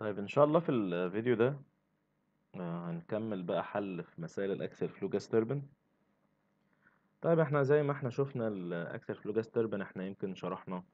طيب إن شاء الله في الفيديو ده هنكمل بقى حل في مسائل الأكسل فلو جاس توربين. طيب احنا زي ما احنا شفنا الأكسل فلو جاس توربين احنا يمكن شرحنا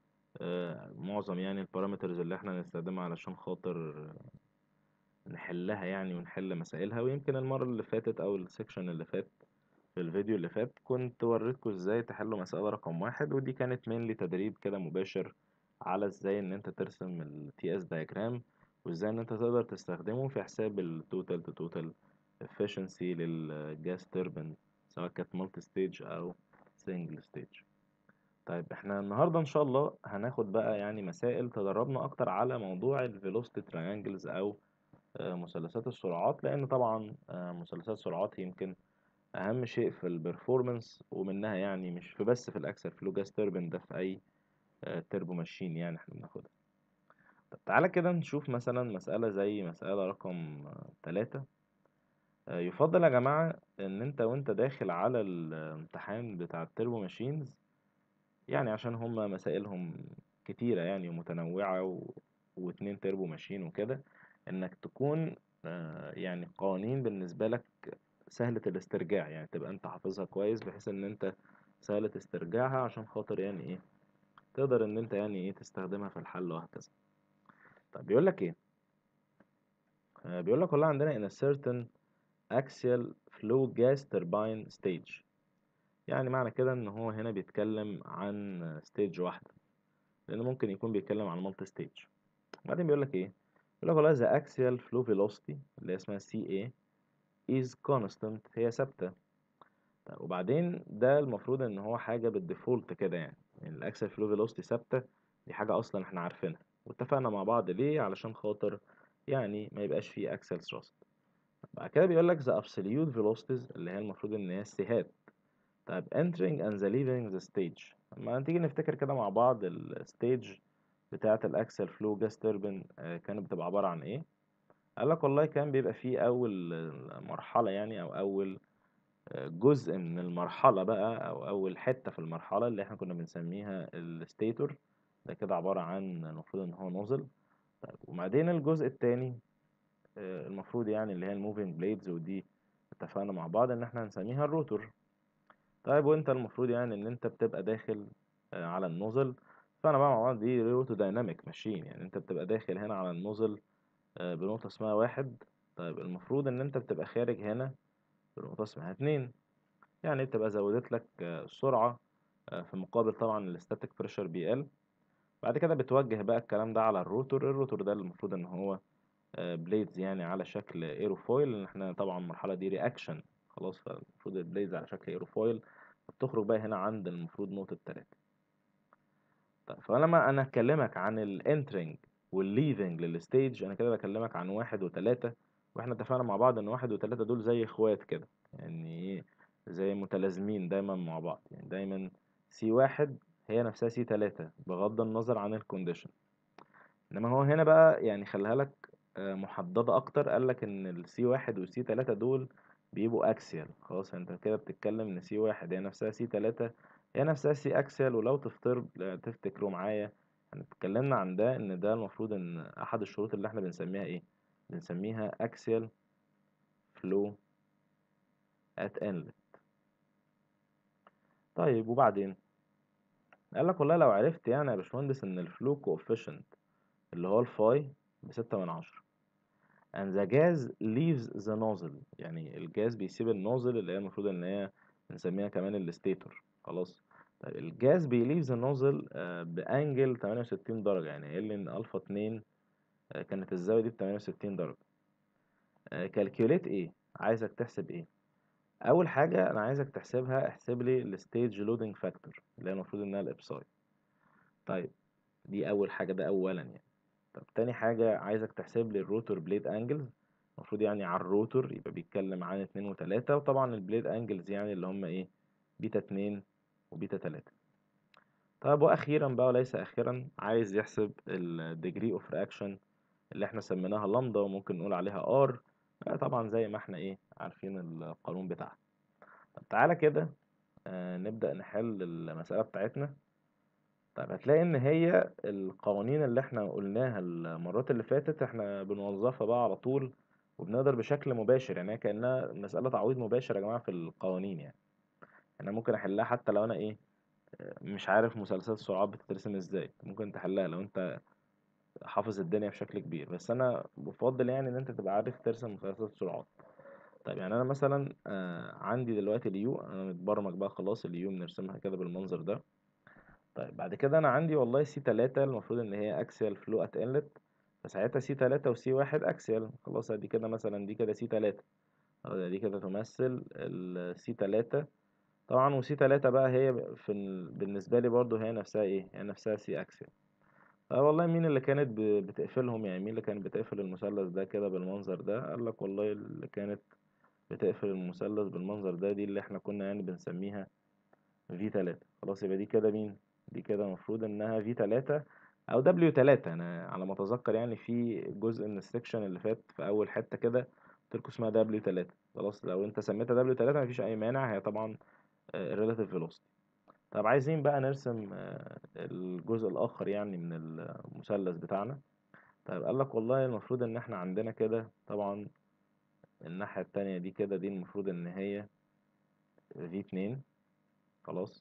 معظم يعني البارامترز اللي احنا هنستخدمها علشان خاطر نحلها يعني ونحل مسائلها. ويمكن المرة اللي فاتت أو السكشن اللي فات في الفيديو اللي فات كنت وريتكم ازاي تحلوا مسألة رقم واحد، ودي كانت mainly تدريب كده مباشر على ازاي ان انت ترسم ال TS diagram وازاي ان انت تقدر تستخدمه في حساب ال total to total efficiency للجاس توربين، سواء كانت مالتي ستيج او سنجل ستيج. طيب احنا النهارده ان شاء الله هناخد بقى يعني مسائل تدربنا اكتر على موضوع الفيلوسيتي تريانجلز او مثلثات السرعات، لان طبعا مثلثات السرعات يمكن اهم شيء في البرفورمانس، ومنها يعني مش في بس في الاكسل فلو جاس توربين ده، في اي تربو ماشين يعني احنا بناخدها. طب تعالى كده نشوف مثلا مسألة زي مسألة رقم 3. يفضل يا جماعة ان انت وانت داخل على الامتحان بتاع التربو ماشينز، يعني عشان هما مسائلهم كتيرة يعني ومتنوعة واتنين تربو ماشين وكده، انك تكون يعني قوانين بالنسبة لك سهلة الاسترجاع، يعني تبقى انت حافظها كويس بحيث ان انت سهلة استرجاعها عشان خاطر يعني ايه تقدر ان انت يعني ايه تستخدمها في الحل وهكذا. طب بيقول لك ايه؟ بيقول لك والله عندنا in a certain axial flow gas turbine stage. يعني معنى كده ان هو هنا بيتكلم عن ستيج واحدة، لان ممكن يكون بيتكلم عن مالتي ستيج. بعدين بيقول لك ايه؟ بيقول لك والله the axial flow velocity اللي اسمها CA is constant، هي ثابتة. طيب وبعدين ده المفروض ان هو حاجه بالديفولت كده، يعني الاكسل فلو فيلوسيتي ثابته، دي حاجه اصلا احنا عارفينها واتفقنا مع بعض ليه، علشان خاطر يعني ما يبقاش فيه اكسل ثراست. بعد كده بيقول لك the absolute velocities اللي هي المفروض ان هي السيهات. طيب entering and the leaving the stage، لما تيجي نفتكر كده مع بعض الستيج بتاعه الاكسل فلو جاس توربين كانت بتبقى عباره عن ايه؟ قال لك والله كان بيبقى فيه اول مرحله يعني او اول جزء من المرحلة بقى أو أول حتة في المرحلة اللي احنا كنا بنسميها الستيتور. ده كده عبارة عن المفروض إن هو نوزل. طيب وبعدين الجزء التاني المفروض يعني اللي هي الموفينج بليدز، ودي اتفقنا مع بعض إن احنا هنسميها الروتور. طيب وانت المفروض يعني إن انت بتبقى داخل على النوزل. فأنا بقى مع بعض دي روتو دايناميك ماشين، يعني انت بتبقى داخل هنا على النوزل بنقطة اسمها واحد. طيب المفروض إن انت بتبقى خارج هنا بنقطة اسمها اتنين، يعني بتبقى زودت لك السرعة في مقابل طبعا الستاتيك بريشر بيقل. بعد كده بتوجه بقى الكلام ده على الروتور. الروتور ده المفروض ان هو بليدز يعني على شكل ايروفويل، لان احنا طبعا المرحلة دي رياكشن خلاص، فالمفروض البليدز على شكل ايروفويل. بتخرج بقى هنا عند المفروض نقطة 3. طيب فلما انا اكلمك عن الانترنج والليفنج للستيج، انا كده بكلمك عن واحد وتلاتة. واحنا اتفقنا مع بعض ان واحد وتلاتة دول زي اخوات كده، يعني ايه، زي متلازمين دايما مع بعض، يعني دايما سي واحد هي نفسها سي تلاتة بغض النظر عن الكونديشن. انما هو هنا بقى يعني خليها لك محددة اكتر، قالك ان السي واحد والسي تلاتة دول بيبقوا اكسيال. خلاص انت كده بتتكلم ان سي واحد هي نفسها سي تلاتة هي نفسها سي اكسيال. ولو تفتكروا معايا احنا اتكلمنا عن ده، ان ده المفروض ان احد الشروط اللي احنا بنسميها ايه، بنسميها اكسيال فلو ات انلت. طيب وبعدين قال لك والله لو عرفت يعني يا باشمهندس ان الفلو كوفيشنت اللي هو الفاي ب6/10 and the gas leaves the nozzle، يعني الجاز بيسيب النوزل اللي هي المفروض ان هي بنسميها كمان الستيتور. خلاص. طيب الجاز بيليف ذا نوزل بانجل 68 درجة، يعني قال لي ان الفا 2 كانت الزاوية دي ب68 درجة. كالكوليت ايه، عايزك تحسب ايه؟ اول حاجة انا عايزك تحسبها، احسب لي الستيج لودنج فاكتور اللي هي المفروض انها الابساي. طيب دي اول حاجة، ده اولا يعني. طب تاني حاجة عايزك تحسب لي الروتور بليد انجلز. المفروض يعني على الروتور يبقى بيتكلم عن 2 و3، وطبعا البليد انجلز يعني اللي هم ايه، بيتا 2 وبيتا 3. طيب واخيرا بقى وليس اخيرا عايز يحسب الديجري اوف رياكشن اللي احنا سميناها لامدا، وممكن نقول عليها ار، طبعا زي ما احنا ايه عارفين القانون بتاعها. طب تعالى كده نبدأ نحل المسألة بتاعتنا. طيب هتلاقي ان هي القوانين اللي احنا قلناها المرات اللي فاتت احنا بنوظفها بقى على طول، وبنقدر بشكل مباشر، يعني هي كأنها مسألة تعويض مباشر يا جماعة في القوانين يعني. انا ممكن احلها حتى لو انا ايه مش عارف مسلسلات السرعات بتترسم ازاي، ممكن تحلها لو انت حافظ الدنيا بشكل كبير، بس انا بفضل يعني ان انت تبقى عارف ترسم مسلسلات السرعات. طيب يعني انا مثلا عندي دلوقتي اليو، انا متبرمج بقى خلاص اليو بنرسمها كده بالمنظر ده. طيب بعد كده انا عندي والله سي 3 المفروض ان هي اكسيال فلو ات انلت، فساعتها سي 3 وسي 1 اكسيال، خلاص دي كده مثلا دي كده سي 3، دي كده تمثل السي 3 طبعا. وسي 3 بقى هي بالنسبه لي برضو هي نفسها ايه، هي نفسها سي اكسيال. والله مين اللي كانت بتقفلهم، يعني مين اللي كانت بتقفل المثلث ده كده بالمنظر ده؟ قال لك والله اللي كانت بتقفل المثلث بالمنظر ده دي اللي احنا كنا يعني بنسميها في 3. خلاص يبقى دي كده مين؟ دي كده المفروض انها في 3 او دبليو 3. انا على ما اتذكر يعني في جزء من السكشن اللي فات في اول حته كده قلت لكم اسمها دبليو 3. خلاص لو انت سميتها دبليو 3 مفيش اي مانع، هي طبعا الريلاتيف فيلوسيتي. طب عايزين بقى نرسم الجزء الاخر يعني من المثلث بتاعنا. طيب قال لك والله المفروض ان احنا عندنا كده طبعا الناحيه التانية دي كده دي المفروض ان هي في 2. خلاص.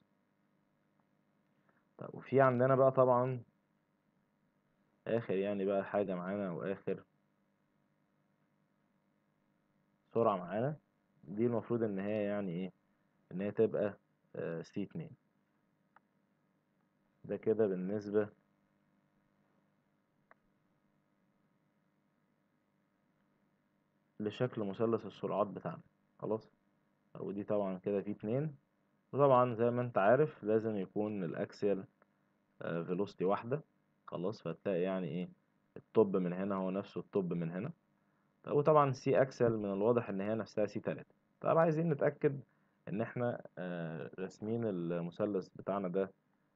طب وفي عندنا بقى طبعا اخر يعني بقى حاجة معانا واخر سرعة معانا، دي المفروض ان هي يعني ايه، ان هي تبقى سي 2. ده كده بالنسبة لشكل مثلث السرعات بتاعنا. خلاص. ودي طبعا كده في 2، وطبعا زي ما انت عارف لازم يكون الاكسيال فيلوسيتي واحدة. خلاص فتلاقي يعني ايه الطب من هنا هو نفسه الطب من هنا. وطبعا سي اكسل من الواضح ان هي نفسها سي 3. طب عايزين نتأكد ان احنا راسمين المثلث بتاعنا ده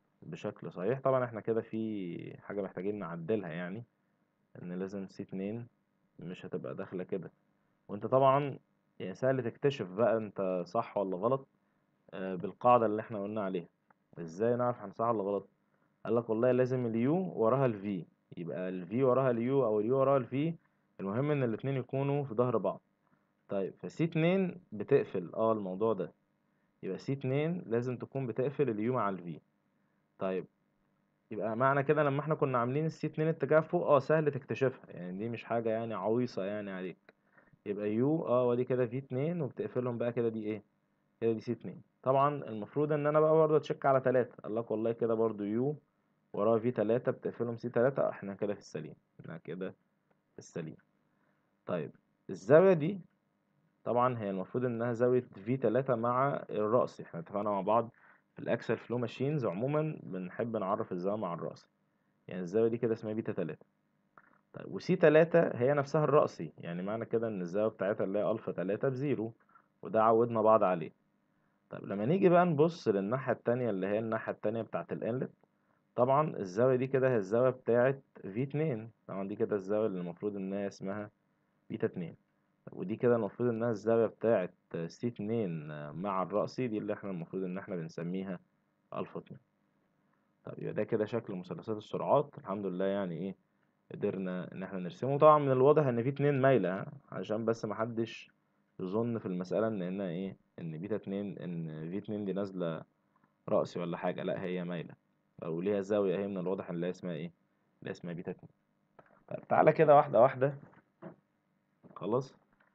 بشكل صحيح. طبعا احنا كده في حاجة محتاجين نعدلها، يعني ان لازم سي 2 مش هتبقى داخلة كده. وانت طبعا يعني سهل تكتشف بقى انت صح ولا غلط بالقاعدة اللي احنا قلنا عليها. ازاي نعرف احنا صح ولا غلط؟ قال لك والله لازم اليو وراها الفي، يبقى الفي وراها اليو او اليو وراها الفي، المهم ان الاتنين يكونوا في ظهر بعض. طيب فسي 2 بتقفل الموضوع ده، يبقى سي 2 لازم تكون بتقفل اليو مع الفي. طيب يبقى معنى كده لما احنا كنا عاملين السي 2 اتجاه فوق سهل تكتشفها، يعني دي مش حاجة يعني عويصة يعني عليك. يبقى يو ودي كده في 2 وبتقفلهم بقى كده دي ايه، كده دي سي 2. طبعا المفروض ان انا بقى برضه اتشيك على 3، قال لك والله كده برضه يو وراها في 3 بتقفلهم سي 3، احنا كده في السليم، احنا كده في السليم. طيب الزاوية دي طبعا هي المفروض انها زاوية في 3 مع الرأس. احنا اتفقنا مع بعض في الاكسل فلو ماشينز عموما بنحب نعرف الزاوية مع الرأس، يعني الزاوية دي كده اسمها بيتا 3. طيب وسي 3 هي نفسها الرأسي، يعني معنى كده ان الزاوية بتاعتها اللي هي الفا 3 بزيرو، وده عودنا بعض عليه. طيب لما نيجي بقى نبص للناحية التانية اللي هي الناحية التانية بتاعت الانلت، طبعا الزاوية دي كده هي الزاوية بتاعت في 2. طبعا دي كده الزاوية اللي المفروض انها اسمها بيتا 2. ودي كده المفروض انها الزاوية بتاعت سي 2 مع الرأسي، دي اللي احنا المفروض ان احنا بنسميها الفا 2. طب يبقى ده كده شكل مثلثات السرعات الحمد لله، يعني ايه قدرنا ان احنا نرسمه. طبعا من الواضح ان في 2 مايلة، عشان بس محدش يظن في المسألة ان هنا ايه ان بيتا 2 ان في 2 دي نازلة رأسي ولا حاجة، لا هي مايلة او ليها زاوية، هي من الواضح ان هي اسمها ايه، اللي اسمها بيتا 2. طيب تعالى كده واحدة واحدة. خلاص.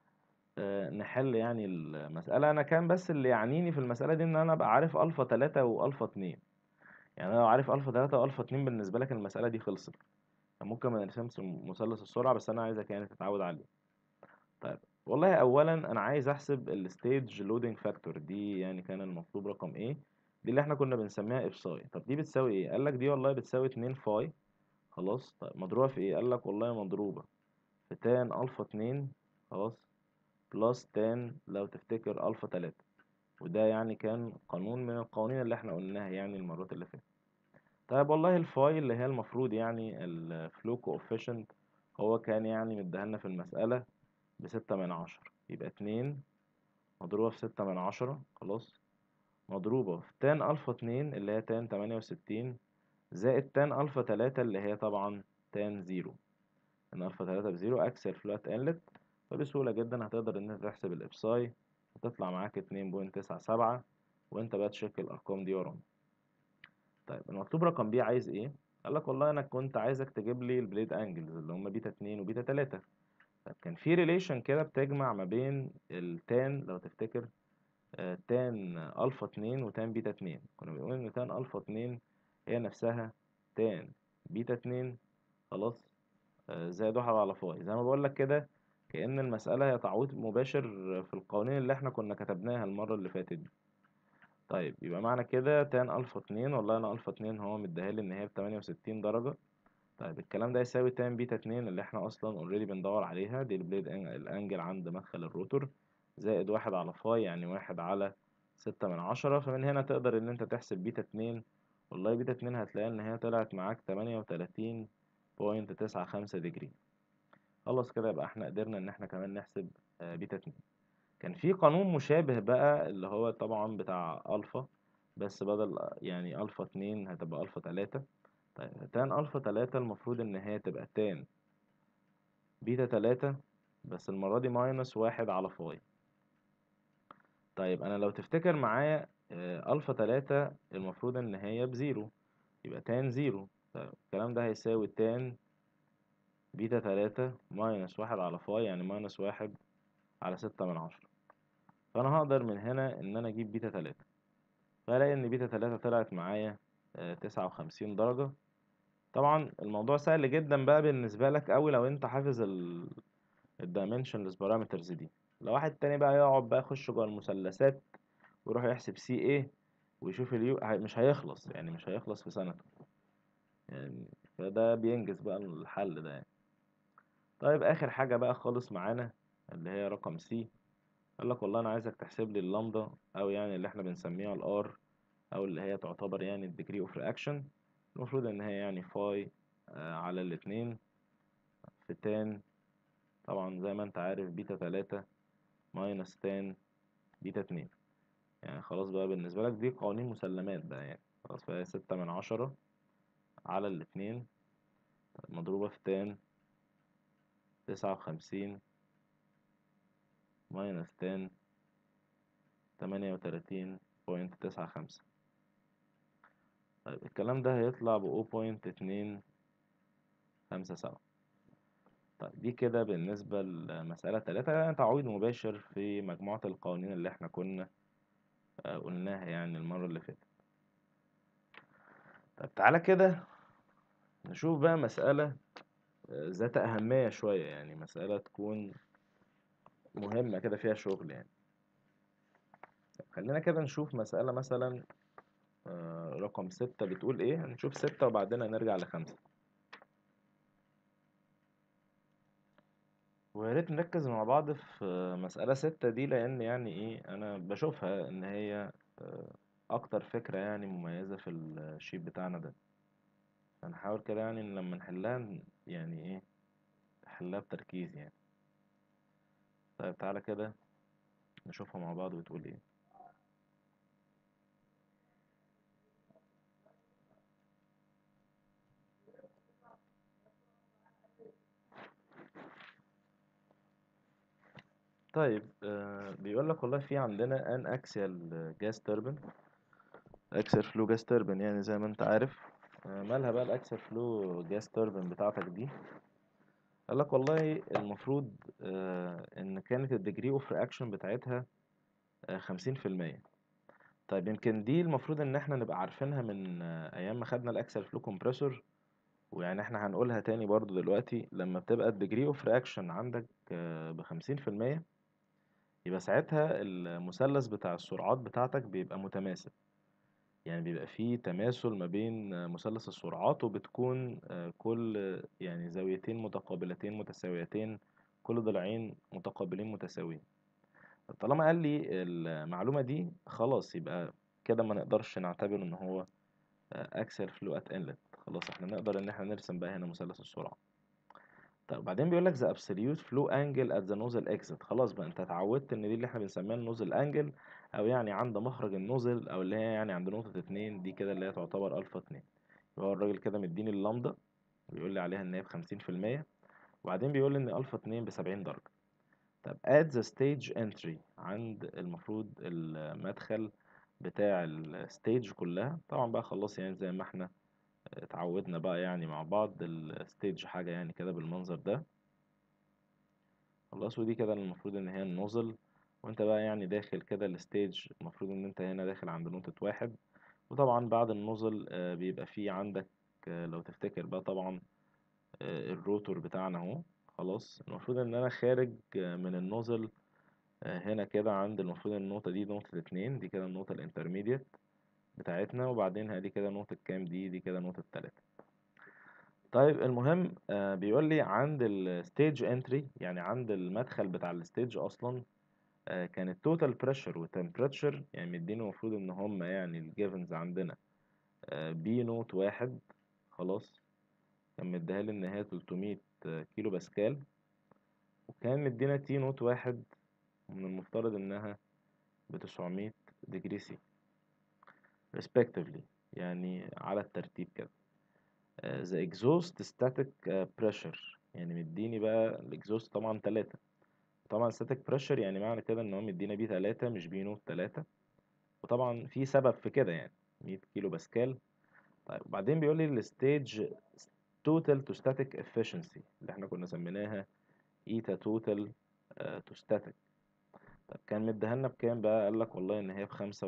نحل يعني المسألة. أنا كان بس اللي يعنيني في المسألة دي إن أنا أبقى عارف ألفا 3 وألفا 2. يعني أنا لو عارف ألفا 3 وألفا 2 بالنسبة لك المسألة دي خلصت. ممكن ما نرسمش مثلث السرعة، بس أنا عايزك يعني تتعود عليه. طيب والله أولا أنا عايز أحسب الستيج لودنج فاكتور دي، يعني كان المطلوب رقم إيه، دي اللي إحنا كنا بنسميها إبساي. طب دي بتساوي إيه؟ قال لك دي والله بتساوي 2 فاي. خلاص. طيب مضروبة في إيه؟ قال لك والله مضروبة في تان ألفا 2. خلاص. بلس تان لو تفتكر ألفا 3. وده يعني كان قانون من القوانين اللي احنا قلناها يعني المرات اللي فاتت. طيب والله الفاي اللي هي المفروض يعني الفلو كوفيشنت هو كان يعني مديهالنا في المسألة ب6/10، يبقى 2 مضروبة في 6/10. خلاص. مضروبة في تان ألفا 2 اللي هي تان 68 زائد تان الفا 3 اللي هي طبعا تان 0، ان الفا 3 بزيرو اكسل فلوت انلت. فبسهولة جدا هتقدر ان انت تحسب الابساي، هتطلع معاك 2.97، وانت بقى تشيك الارقام دي ورانا. طيب المطلوب رقم بي عايز ايه؟ قال لك والله انا كنت عايزك تجيب لي البليد انجلز اللي هم بيتا 2 وبيتا 3. طيب كان في ريليشن كده بتجمع ما بين التان، لو تفتكر، تان الفا 2 وتان بيتا 2. كنا بنقول ان تان الفا 2 هي نفسها تان بيتا 2، خلاص، زائد 1 على فاي. زي ما بقول لك كده، كأن المسألة هي تعويض مباشر في القوانين اللي احنا كنا كتبناها المرة اللي فاتت دي. طيب يبقى معنى كده تان الفا 2، والله انا الفا 2 هو مديهالي ان هي ب 68 درجة. طيب الكلام ده يساوي تان بيتا 2 اللي احنا اصلا اوريدي بندور عليها، دي البليد الانجل عند مدخل الروتور، زائد 1 على فاي يعني 1 على 6/10. فمن هنا تقدر ان انت تحسب بيتا 2. والله بيتا 2 هتلاقي ان هي طلعت معاك 38.95 ديجري. خلاص كده يبقى احنا قدرنا ان احنا كمان نحسب بيتا 2. كان في قانون مشابه بقى اللي هو طبعا بتاع الفا، بس بدل يعني الفا 2 هتبقى الفا 3. طيب تان الفا 3 المفروض ان هي تبقى تان بيتا 3، بس المرة دي ماينس 1 على فاي. طيب انا لو تفتكر معايا الفا 3 المفروض ان هي بزيرو، يبقى تان 0. طيب الكلام ده هيساوي تان بيتا 3 ماينس 1 على فاي يعني ماينس 1 على 6/10. فانا هقدر من هنا ان انا اجيب بيتا 3، فهلاقي ان بيتا 3 طلعت معايا 59 درجة. طبعا الموضوع سهل جدا بقى بالنسبة لك اوي لو انت حافظ الدايمنشنلس بارامترز دي. لو واحد تاني بقى يقعد بقى يخش جوه المثلثات ويروح يحسب سي ايه ويشوف اليو، مش هيخلص، يعني مش هيخلص في سنته يعني. فده بينجز بقى الحل ده يعني. طيب اخر حاجة بقى خالص معانا اللي هي رقم سي. قال لك والله انا عايزك تحسب لي اللامدا، او يعني اللي احنا بنسميها الار، او اللي هي تعتبر يعني الديجري اوف رياكشن. المفروض ان هي يعني فاي على الاتنين في تان، طبعا زي ما انت عارف بيتا 3 ماينس تان بيتا 2. يعني خلاص بقى بالنسبة لك دي قوانين مسلمات بقى يعني. خلاص، فهي 6/10 على الاتنين مضروبة في تان 59 ماينس تان 38.95. طيب الكلام ده هيطلع ب0.257. طيب دي كده بالنسبة لمسألة 3، يعني تعويض مباشر في مجموعة القوانين اللي احنا كنا قلناها يعني المرة اللي فاتت. طب تعالى كده نشوف بقى مسألة ذات أهمية شوية، يعني مسألة تكون مهمة كده فيها شغل يعني. خلينا كده نشوف مسألة مثلا رقم 6 بتقول ايه. هنشوف 6 وبعدين نرجع ل5. ويا ريت نركز مع بعض في مسألة 6 دي، لأن يعني ايه أنا بشوفها إن هي أكتر فكرة يعني مميزة في الشيت بتاعنا ده. هنحاول كده يعني إن لما نحلها يعني ايه نحلها بتركيز يعني. طيب تعالى كده نشوفها مع بعض بتقول ايه. طيب بيقول لك والله في عندنا ان اكسيال جاس توربين، اكسيال فلو جاس توربين يعني زي ما انت عارف. مالها بقى الاكسيال فلو جاس توربين بتاعتك دي؟ قال لك والله المفروض ان كانت الديجري اوف رياكشن بتاعتها 50%. طيب يمكن دي المفروض ان احنا نبقى عارفينها من ايام ما خدنا الاكسيال فلو كومبريسور، ويعني احنا هنقولها تاني برضو دلوقتي. لما بتبقى الديجري اوف رياكشن عندك ب50%، يبقى ساعتها المثلث بتاع السرعات بتاعتك بيبقى متماثل. يعني بيبقى فيه تماثل ما بين مثلث السرعات، وبتكون كل يعني زاويتين متقابلتين متساويتين، كل ضلعين متقابلين متساويين. طالما قال لي المعلومة دي خلاص، يبقى كده ما نقدرش نعتبر ان هو اكسل فلو ات انلت. خلاص احنا نقدر ان احنا نرسم بقى هنا مثلث السرعة. طيب بعدين بيقول لك the absolute flow angle at the nozzle exit. خلاص بقى انت اتعودت ان دي اللي احنا بنسميها النوزل انجل، او يعني عند مخرج النوزل، او اللي هي يعني عند نقطة 2 دي كده اللي هي تعتبر الفا 2. هو الراجل كده مديني اللامدا، بيقول لي عليها ان هي ب50%، وبعدين بيقول لي ان الفا 2 ب70 درجة. طب at the stage entry، عند المفروض المدخل بتاع الستيج كلها، طبعا بقى خلاص يعني زي ما احنا اتعودنا بقى يعني مع بعض، الستيج حاجة يعني كده بالمنظر ده خلاص. ودي كده المفروض ان هي النوزل، وانت بقى يعني داخل كده الستيج، المفروض ان انت هنا داخل عند نقطة واحد. وطبعا بعد النوزل بيبقى فيه عندك لو تفتكر بقى طبعا الروتور بتاعنا اهو. خلاص المفروض ان انا خارج من النوزل هنا كده عند المفروض النقطة دي نقطة اتنين، دي كده النقطة الانترميديت بتاعتنا، وبعدين دي كده نقطة كام، دي كده نقطة تلاتة. طيب المهم بيقول لي عند الستيج انتري، يعني عند المدخل بتاع الستيج اصلا كان التوتال بريشر والتمبريتشر يعني مديني المفروض ان هم يعني الجيفنز عندنا بي نوت واحد. خلاص كان مديها لي ان هي 300 كيلو باسكال، وكان مدينا تي نوت واحد ومن المفترض انها ب900 ديجري سي respectively، يعني على الترتيب كده. the exhaust static pressure، يعني مديني بقى الاكزوست طبعا 3. طبعا static pressure يعني معنى كده ان هو مدينا بي 3 مش بي نوت 3، وطبعا في سبب في كده يعني 100 كيلو باسكال. طيب وبعدين بيقول لي الستيج total to static efficiency اللي احنا كنا سميناها ايتا total to static. طب كان مديها لنا بكام بقى؟ قال لك والله ان هي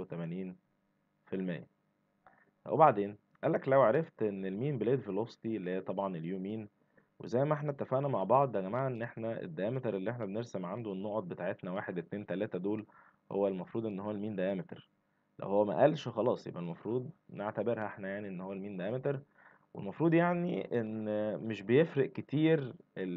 ب85%. وبعدين قال لك لو عرفت ان المين بليد فيلوسيتي اللي هي طبعا اليو مين، وزي ما احنا اتفقنا مع بعض يا جماعة ان احنا الديامتر اللي احنا بنرسم عنده النقط بتاعتنا واحد اتنين تلاتة دول، هو المفروض ان هو المين ديامتر. لو هو ما قالش خلاص يبقى المفروض نعتبرها احنا يعني ان هو المين ديامتر. والمفروض يعني ان مش بيفرق كتير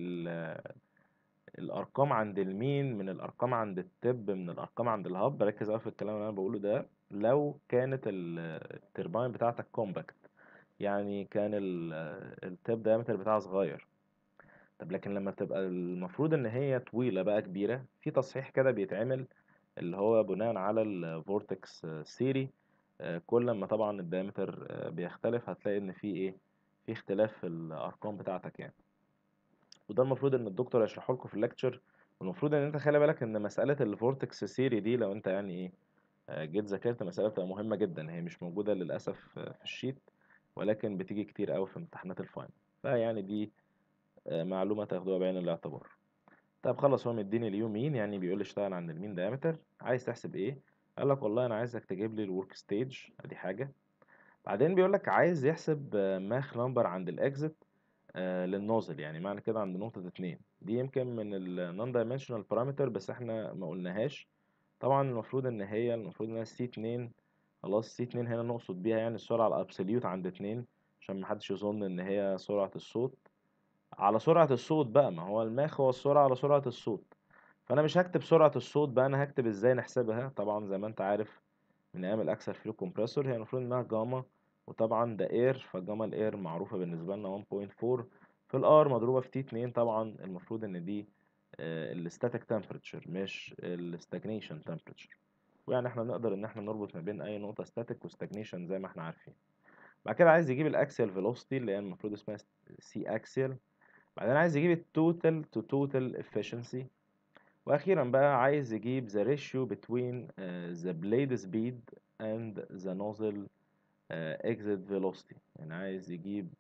الارقام عند المين من الارقام عند التب من الارقام عند الهب. بركز قوي في الكلام اللي انا بقوله ده. لو كانت الترباين بتاعتك كومباكت، يعني كان التب دايمتر بتاعها صغير. طب لكن لما بتبقى المفروض ان هي طويلة بقى كبيرة، في تصحيح كده بيتعمل اللي هو بناء على الفورتكس سيري. كل ما طبعا الدايمتر بيختلف هتلاقي ان في ايه، في اختلاف في الارقام بتاعتك يعني. وده المفروض ان الدكتور يشرحه لكم في الليكتشر. والمفروض ان انت خلي بالك ان مسألة الفورتكس سيري دي لو انت يعني ايه جيت ذاكرت مسألة بتبقى مهمة جدا. هي مش موجودة للأسف في الشيت، ولكن بتيجي كتير قوي في امتحانات الفاينل. فيعني دي معلومة تاخدوها بعين الاعتبار. طب خلص هو مديني اليومين، يعني بيقول لي اشتغل عند المين دايمتر. عايز تحسب ايه؟ قال لك والله انا عايزك تجيب لي الورك ستيج، ادي حاجة. بعدين بيقول لك عايز يحسب ماخ نمبر عند الاكزit للنازل، يعني معنى كده عند نقطة اتنين. دي يمكن من النون دايمنشنال بارامتر بس احنا ما قلناهاش. طبعا المفروض ان هي المفروض انها سي اتنين. خلاص سي اتنين هنا نقصد بيها يعني السرعة الابسوليوت عند اتنين، عشان محدش يظن ان هي سرعة الصوت على سرعة الصوت بقى. ما هو الماخ هو السرعة على سرعة الصوت. فانا مش هكتب سرعة الصوت بقى، انا هكتب ازاي نحسبها. طبعا زي ما انت عارف من ايام الاكسل فلو كومبريسور، هي المفروض انها جاما، وطبعا ده اير، فجاما الاير معروفه بالنسبه لنا 1.4 في الار مضروبه في تي 2. طبعا المفروض ان دي الستاتيك تمبريتشر مش الستاجنيشن تمبريتشر. ويعني احنا نقدر ان احنا نربط ما بين اي نقطه ستاتيك وستاجنيشن زي ما احنا عارفين. بعد كده عايز يجيب الاكسيال فيلوسيتي اللي هي المفروض اسمها سي اكسيال. بعدين عايز يجيب التوتال تو توتال efficiency. واخيرا بقى عايز يجيب the ratio between the blade speed and the nozzle exit velocity. يعني عايز يجيب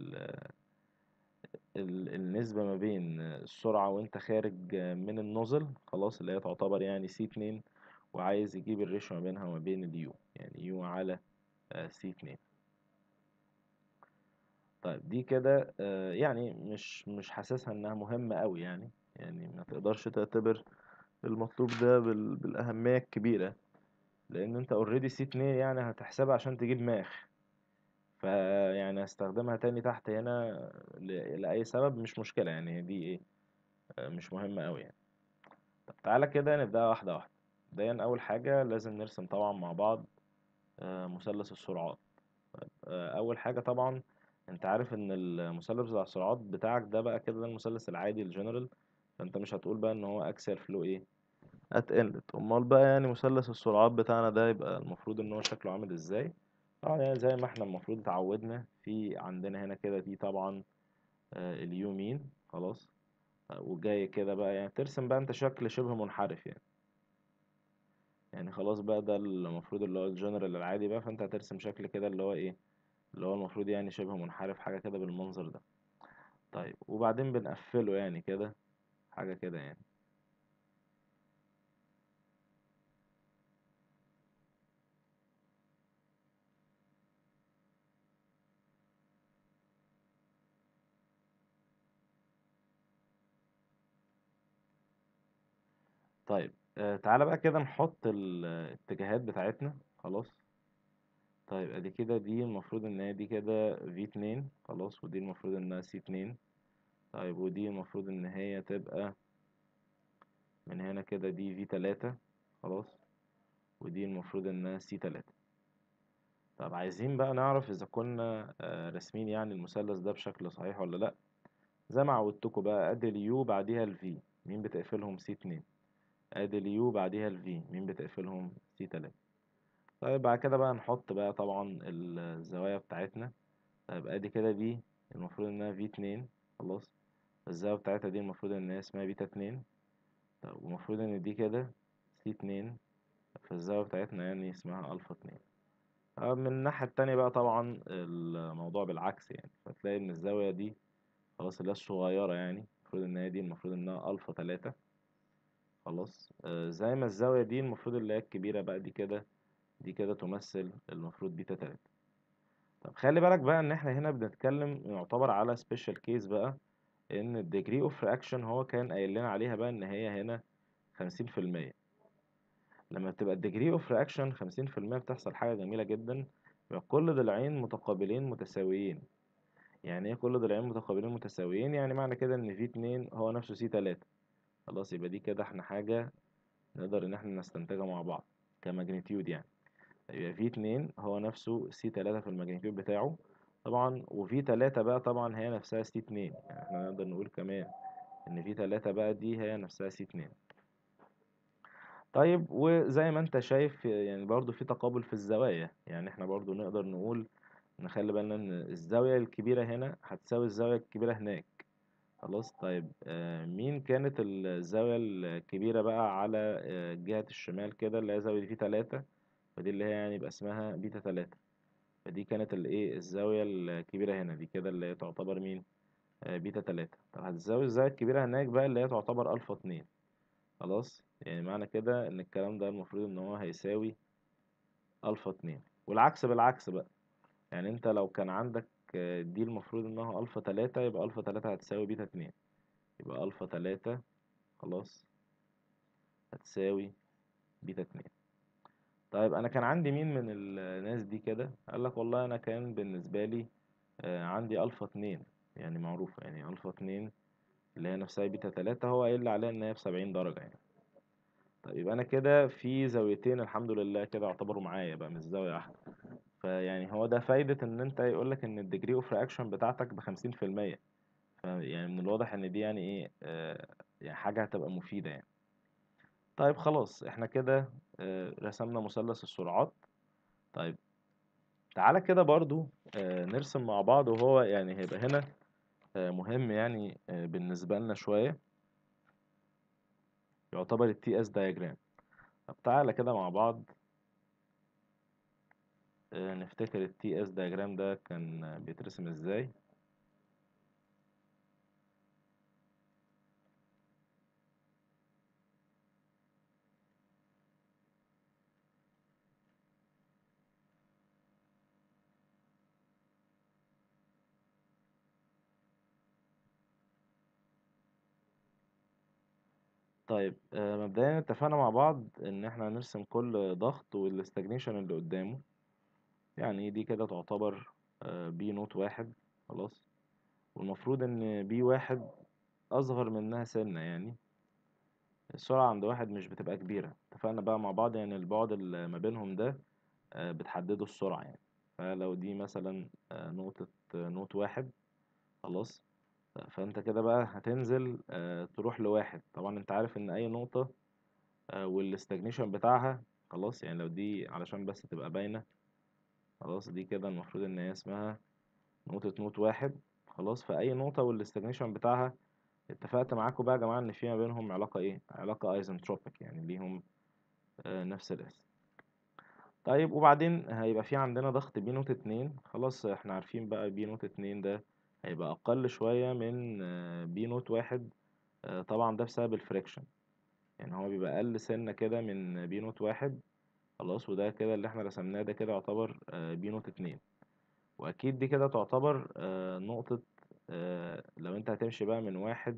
النسبة ما بين السرعة وانت خارج من النوزل خلاص اللي هي تعتبر يعني سي 2، وعايز يجيب الريشيو ما بينها وما بين اليو، يعني يو على سي 2. طيب دي كده يعني مش حاسسها انها مهمة قوي يعني. يعني ما تقدرش تعتبر المطلوب ده بالأهمية الكبيرة، لأن أنت اوريدي سي 2 يعني هتحسبها عشان تجيب ماخ. فيعني هستخدمها تاني تحت هنا لأي سبب مش مشكلة، يعني دي ايه مش مهمة أوي يعني. طب تعالى كده نبدأ واحدة واحدة. مبدئيا أول حاجة لازم نرسم طبعا مع بعض مثلث السرعات. أول حاجة طبعا أنت عارف إن المثلث بتاع السرعات بتاعك ده بقى كده ده المثلث العادي الجنرال. فأنت مش هتقول بقى إن هو أكسل فلو ايه ات انلت. أمال بقى يعني مثلث السرعات بتاعنا ده يبقى المفروض إن هو شكله عامل ازاي؟ اه يعني زي ما احنا المفروض اتعودنا في عندنا هنا كده دي طبعا اليمين خلاص. وجاي كده بقى يعني ترسم بقى انت شكل شبه منحرف يعني. يعني خلاص بقى ده المفروض اللي هو الجنرال العادي بقى، فانت هترسم شكل كده اللي هو ايه، اللي هو المفروض يعني شبه منحرف حاجة كده بالمنظر ده. طيب وبعدين بنقفله يعني كده حاجة كده يعني. طيب تعالى بقى كده نحط الاتجاهات بتاعتنا خلاص. طيب ادي كده دي المفروض ان هي دي كده V2 خلاص، ودي المفروض انها C2. طيب ودي المفروض ان هي تبقى من هنا كده دي V3 خلاص، ودي المفروض انها C3. طب عايزين بقى نعرف اذا كنا راسمين يعني المثلث ده بشكل صحيح ولا لا. زي ما عودتكم بقى، ادي اليو بعديها الفي مين بتقفلهم C2، ادي اليو بعديها الفي مين بتقفلهم C3. طيب بعد كده بقى نحط بقى طبعا الزوايا بتاعتنا. طيب ادي كده دي المفروض انها V2 خلاص، الزاوية بتاعتها دي المفروض ان هي اسمها بيتا 2. طب ومفروض ان دي كده C2، فالزاوية بتاعتنا يعني اسمها ألفا 2. من الناحية التانية بقى طبعا الموضوع بالعكس يعني، فتلاقي ان الزاوية دي خلاص اللي هي الصغيرة يعني المفروض ان هي دي المفروض انها ألفا 3 خلاص. زي ما الزاوية دي المفروض اللي هي الكبيرة بقى دي كده، دي كده تمثل المفروض بيتا 3. طب خلي بالك بقى ان احنا هنا بنتكلم يعتبر على سبيشال كيس بقى، ان الديجري اوف رياكشن هو كان قايل لنا عليها بقى ان هي هنا 50%. لما بتبقى الديجري اوف رياكشن 50% بتحصل حاجة جميلة جدا، يبقى كل ضلعين متقابلين متساويين. يعني ايه كل ضلعين متقابلين متساويين؟ يعني معنى كده ان V2 هو نفسه C3. خلاص يبقى دي كده احنا حاجة نقدر ان احنا نستنتجها مع بعض كماجنتيود يعني. يبقى V2 هو نفسه C3 في الماجنتيود بتاعه طبعا، وV3 بقى طبعا هي نفسها C2. يعني احنا نقدر نقول كمان ان V3 بقى دي هي نفسها C2. طيب وزي ما انت شايف يعني برضو في تقابل في الزوايا، يعني احنا برضو نقدر نقول نخلي بالنا ان الزاوية الكبيرة هنا هتساوي الزاوية الكبيرة هناك خلاص. طيب مين كانت الزاوية الكبيرة بقى على جهة الشمال كده اللي هي زاوية V3، فدي اللي هي يعني يبقى اسمها بيتا 3. فدي كانت الايه الزاوية الكبيرة هنا دي كده اللي هي تعتبر مين، بيتا 3. طب هتساوي الزاوية الكبيرة هناك بقى اللي هي تعتبر ألفا 2 خلاص. يعني معنى كده ان الكلام ده المفروض ان هو هيساوي ألفا 2، والعكس بالعكس بقى. يعني انت لو كان عندك دي المفروض انها ألفا 3، يبقى ألفا 3 هتساوي بيتا 2. يبقى ألفا 3 خلاص هتساوي بيتا 2. طيب انا كان عندي مين من الناس دي كده قال لك والله انا كان بالنسبة لي عندي ألفا 2 يعني معروفة، يعني ألفا 2 اللي هي نفسها بيتا 3 هو قايل لي عليها ان هي ب70 درجة يعني. طيب يبقى انا كده في زاويتين الحمد لله كده اعتبروا معايا بقى مش زاوية واحدة. فيعني هو ده فايدة ان انت يقولك ان الديجري اوف رياكشن بتاعتك ب50%. يعني من الواضح ان دي يعني ايه يعني حاجة هتبقى مفيدة يعني. طيب خلاص احنا كده رسمنا مثلث السرعات. طيب تعالى كده برضو نرسم مع بعض، وهو يعني هيبقى هنا مهم يعني بالنسبة لنا شوية، يعتبر التي اس دايجرام. طب تعالى كده مع بعض نفتكر التي اس دايجرام ده كان بيترسم ازاي. طيب مبدئيا اتفقنا مع بعض ان احنا هنرسم كل ضغط والاستجنيشن اللي قدامه. يعني دي كده تعتبر B01 خلاص، والمفروض ان B1 اصغر منها سنة يعني. السرعة عند 1 مش بتبقى كبيرة، اتفقنا بقى مع بعض يعني البعد اللي ما بينهم ده بتحدده السرعة يعني. فلو دي مثلا نقطة نقطة 1 خلاص، فانت كده بقى هتنزل تروح ل1. طبعا انت عارف ان اي نقطة والاستجنيشن بتاعها خلاص، يعني لو دي علشان بس تبقى باينة خلاص دي كده المفروض ان هي اسمها نقطة نوت واحد. خلاص، فأي نقطة والاستجنيشن بتاعها اتفقت معاكم بقى يا جماعة ان في ما بينهم علاقة ايه، علاقة ايزنتروبيك، يعني ليهم نفس الاسم. طيب وبعدين هيبقى في عندنا ضغط بي نوت اتنين. خلاص احنا عارفين بقى بي نوت اتنين ده هيبقى اقل شوية من بي نوت واحد. طبعا ده بسبب الفريكشن، يعني هو بيبقى اقل سنة كده من بي نوت واحد. خلاص، وده كده اللي احنا رسمناه ده كده يعتبر بي نوت اتنين. واكيد دي كده تعتبر نقطة. لو انت هتمشي بقى من واحد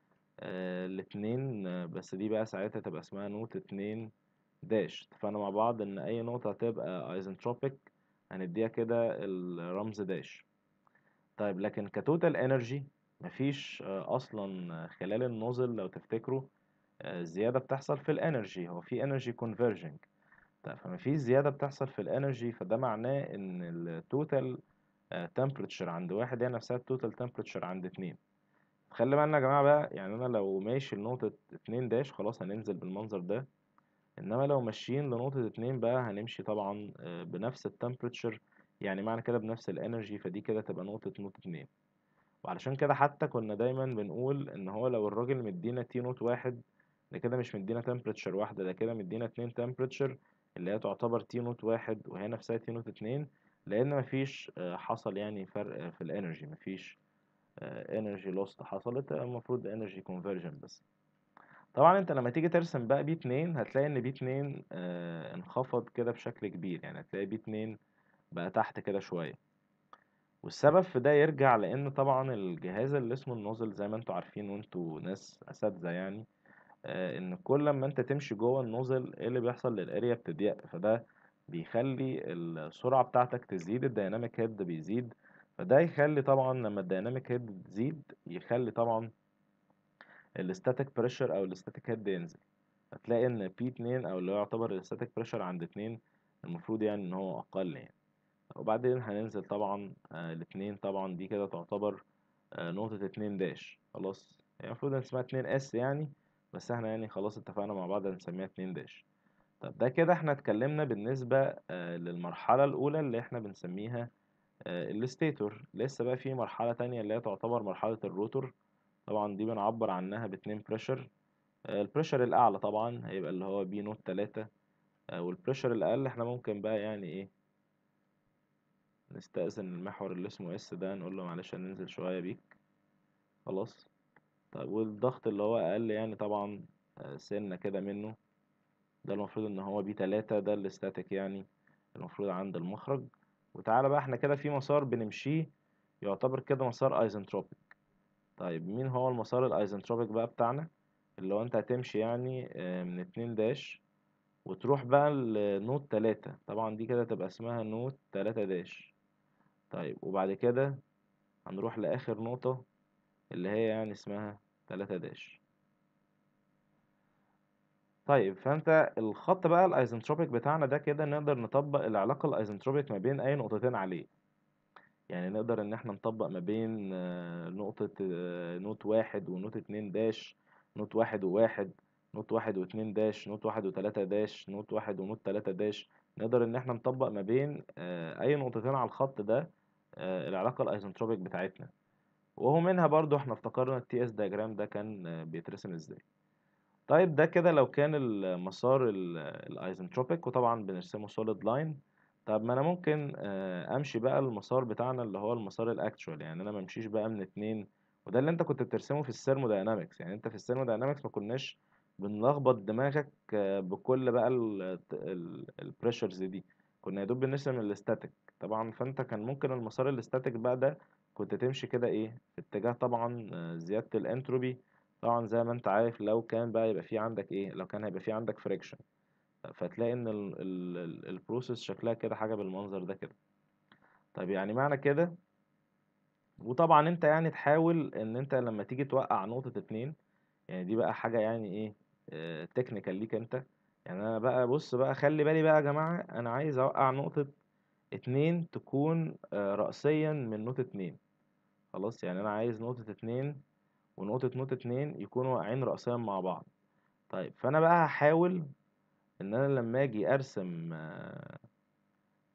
لاتنين، بس دي بقى ساعتها تبقى اسمها نوت اتنين داش. اتفقنا مع بعض ان اي نقطة هتبقى ايزنتروبيك هنديها كده الرمز داش. طيب لكن كتوتال انرجي مفيش اصلا خلال النوزل لو تفتكروا زيادة بتحصل في الانرجي، هو في انرجي كونفرجنج. طيب فمفيش زيادة بتحصل في الانرجي، فده معناه ان التوتال تمبريتشر عند واحد هي نفسها التوتال تمبريتشر عند اتنين. خلي بالنا يا جماعة بقى، يعني أنا لو ماشي لنقطة اتنين داش خلاص هننزل بالمنظر ده. إنما لو ماشيين لنقطة اتنين بقى هنمشي طبعا بنفس التمبريتشر، يعني معنى كده بنفس الانرجي، فدي كده تبقى نقطة اتنين. وعلشان كده حتى كنا دايما بنقول إن هو لو الراجل مدينا تي نوت واحد، ده كده مش مدينا تمبريتشر واحدة، ده كده مدينا اتنين تمبريتشر، اللي هي تعتبر تي نوت واحد وهي نفسها تي نوت اتنين. لأن مفيش حصل يعني فرق في الانرجي، مفيش انرجي لوست حصلت، المفروض انرجي كونفرجن بس. طبعا انت لما تيجي ترسم بقى بي 2 هتلاقي ان بي 2 انخفض كده بشكل كبير، يعني هتلاقي بي 2 بقى تحت كده شويه. والسبب في ده يرجع لان طبعا الجهاز اللي اسمه النوزل زي ما انتوا عارفين وانتوا ناس اساتذه يعني، ان كل ما انت تمشي جوه النوزل ايه اللي بيحصل، للاريا بتضيق، فده بيخلي السرعه بتاعتك تزيد، الديناميك هيد بيزيد. فده يخلي طبعا لما الديناميك هيد تزيد يخلي طبعا الستاتيك بريشر او الستاتيك هيد ينزل. هتلاقي ان بي 2 او اللي هو يعتبر الستاتيك بريشر عند 2 المفروض يعني ان هو اقل يعني. وبعدين هننزل طبعا الاتنين، طبعا دي كده تعتبر نقطة اتنين داش. خلاص هي المفروض ان اسمها اتنين اس يعني، بس احنا يعني خلاص اتفقنا مع بعض هنسميها اتنين داش. طب ده كده احنا اتكلمنا بالنسبة للمرحلة الأولى اللي احنا بنسميها الستيتور. لسه بقى في مرحلة تانية اللي هي تعتبر مرحلة الروتور. طبعا دي بنعبر عنها باتنين بريشر. البريشر الأعلى طبعا هيبقى اللي هو بي نوت تلاتة، والبريشر الأقل احنا ممكن بقى يعني ايه نستأذن المحور اللي اسمه اس ده، نقول له معلش هننزل شوية بيك. خلاص. طيب والضغط اللي هو أقل يعني طبعا سنة كده منه، ده المفروض ان هو بي تلاتة، ده الاستاتيك يعني المفروض عند المخرج. وتعالى بقى احنا كده في مسار بنمشيه يعتبر كده مسار ايزنتروبيك. طيب مين هو المسار الايزنتروبيك بقى بتاعنا؟ اللي هو انت هتمشي يعني من اتنين داش وتروح بقى لنوت تلاتة، طبعا دي كده تبقى اسمها نوت تلاتة داش. طيب وبعد كده هنروح لآخر نقطة اللي هي يعني اسمها تلاتة داش. طيب فانت الخط بقى الايزنتروبيك بتاعنا ده كده نقدر نطبق العلاقة الايزنتروبيك ما بين اي نقطتين عليه. يعني نقدر ان احنا نطبق ما بين نقطة نوت واحد ونوت اتنين داش، نوت واحد وواحد، نوت واحد واتنين داش، نوت واحد وتلاتة داش، نوت واحد ونوت تلاتة داش. نقدر ان احنا نطبق ما بين اي نقطتين على الخط ده العلاقة الايزنتروبيك بتاعتنا. وهو منها برضو احنا افتكرنا التي اس دياجرام ده كان بيترسم ازاي. طيب ده كده لو كان المسار الايزنتروبيك، وطبعا بنرسمه سوليد لاين. طب ما انا ممكن امشي بقى المسار بتاعنا اللي هو المسار الاكتشوال، يعني انا ما امشيش بقى من اتنين. وده اللي انت كنت بترسمه في الثيرموداينامكس، يعني انت في الثيرموداينامكس ما كناش بنلخبط دماغك بكل بقى البريشرز دي، كنا يا دوب بنرسم الاستاتيك طبعا. فانت كان ممكن المسار الاستاتيك بقى ده كنت تمشي كده ايه في اتجاه طبعا زيادة الانتروبي. طبعا زي ما انت عارف لو كان بقى يبقى في عندك ايه، لو كان هيبقى في عندك فريكشن، فتلاقي ان البروسيس شكلها كده حاجة بالمنظر ده كده. طيب يعني معنى كده، وطبعا انت يعني تحاول ان انت لما تيجي توقع نقطة اتنين، يعني دي بقى حاجة يعني ايه تكنيكال ليك انت. يعني انا بقى بص بقى خلي بالي بقى يا جماعة، انا عايز اوقع نقطة اتنين تكون رأسيا من نقطة اتنين. خلاص يعني انا عايز نقطة اتنين ونقطة نقطة اتنين يكونوا واقعين رأسيا مع بعض. طيب فانا بقى هحاول ان انا لما اجي ارسم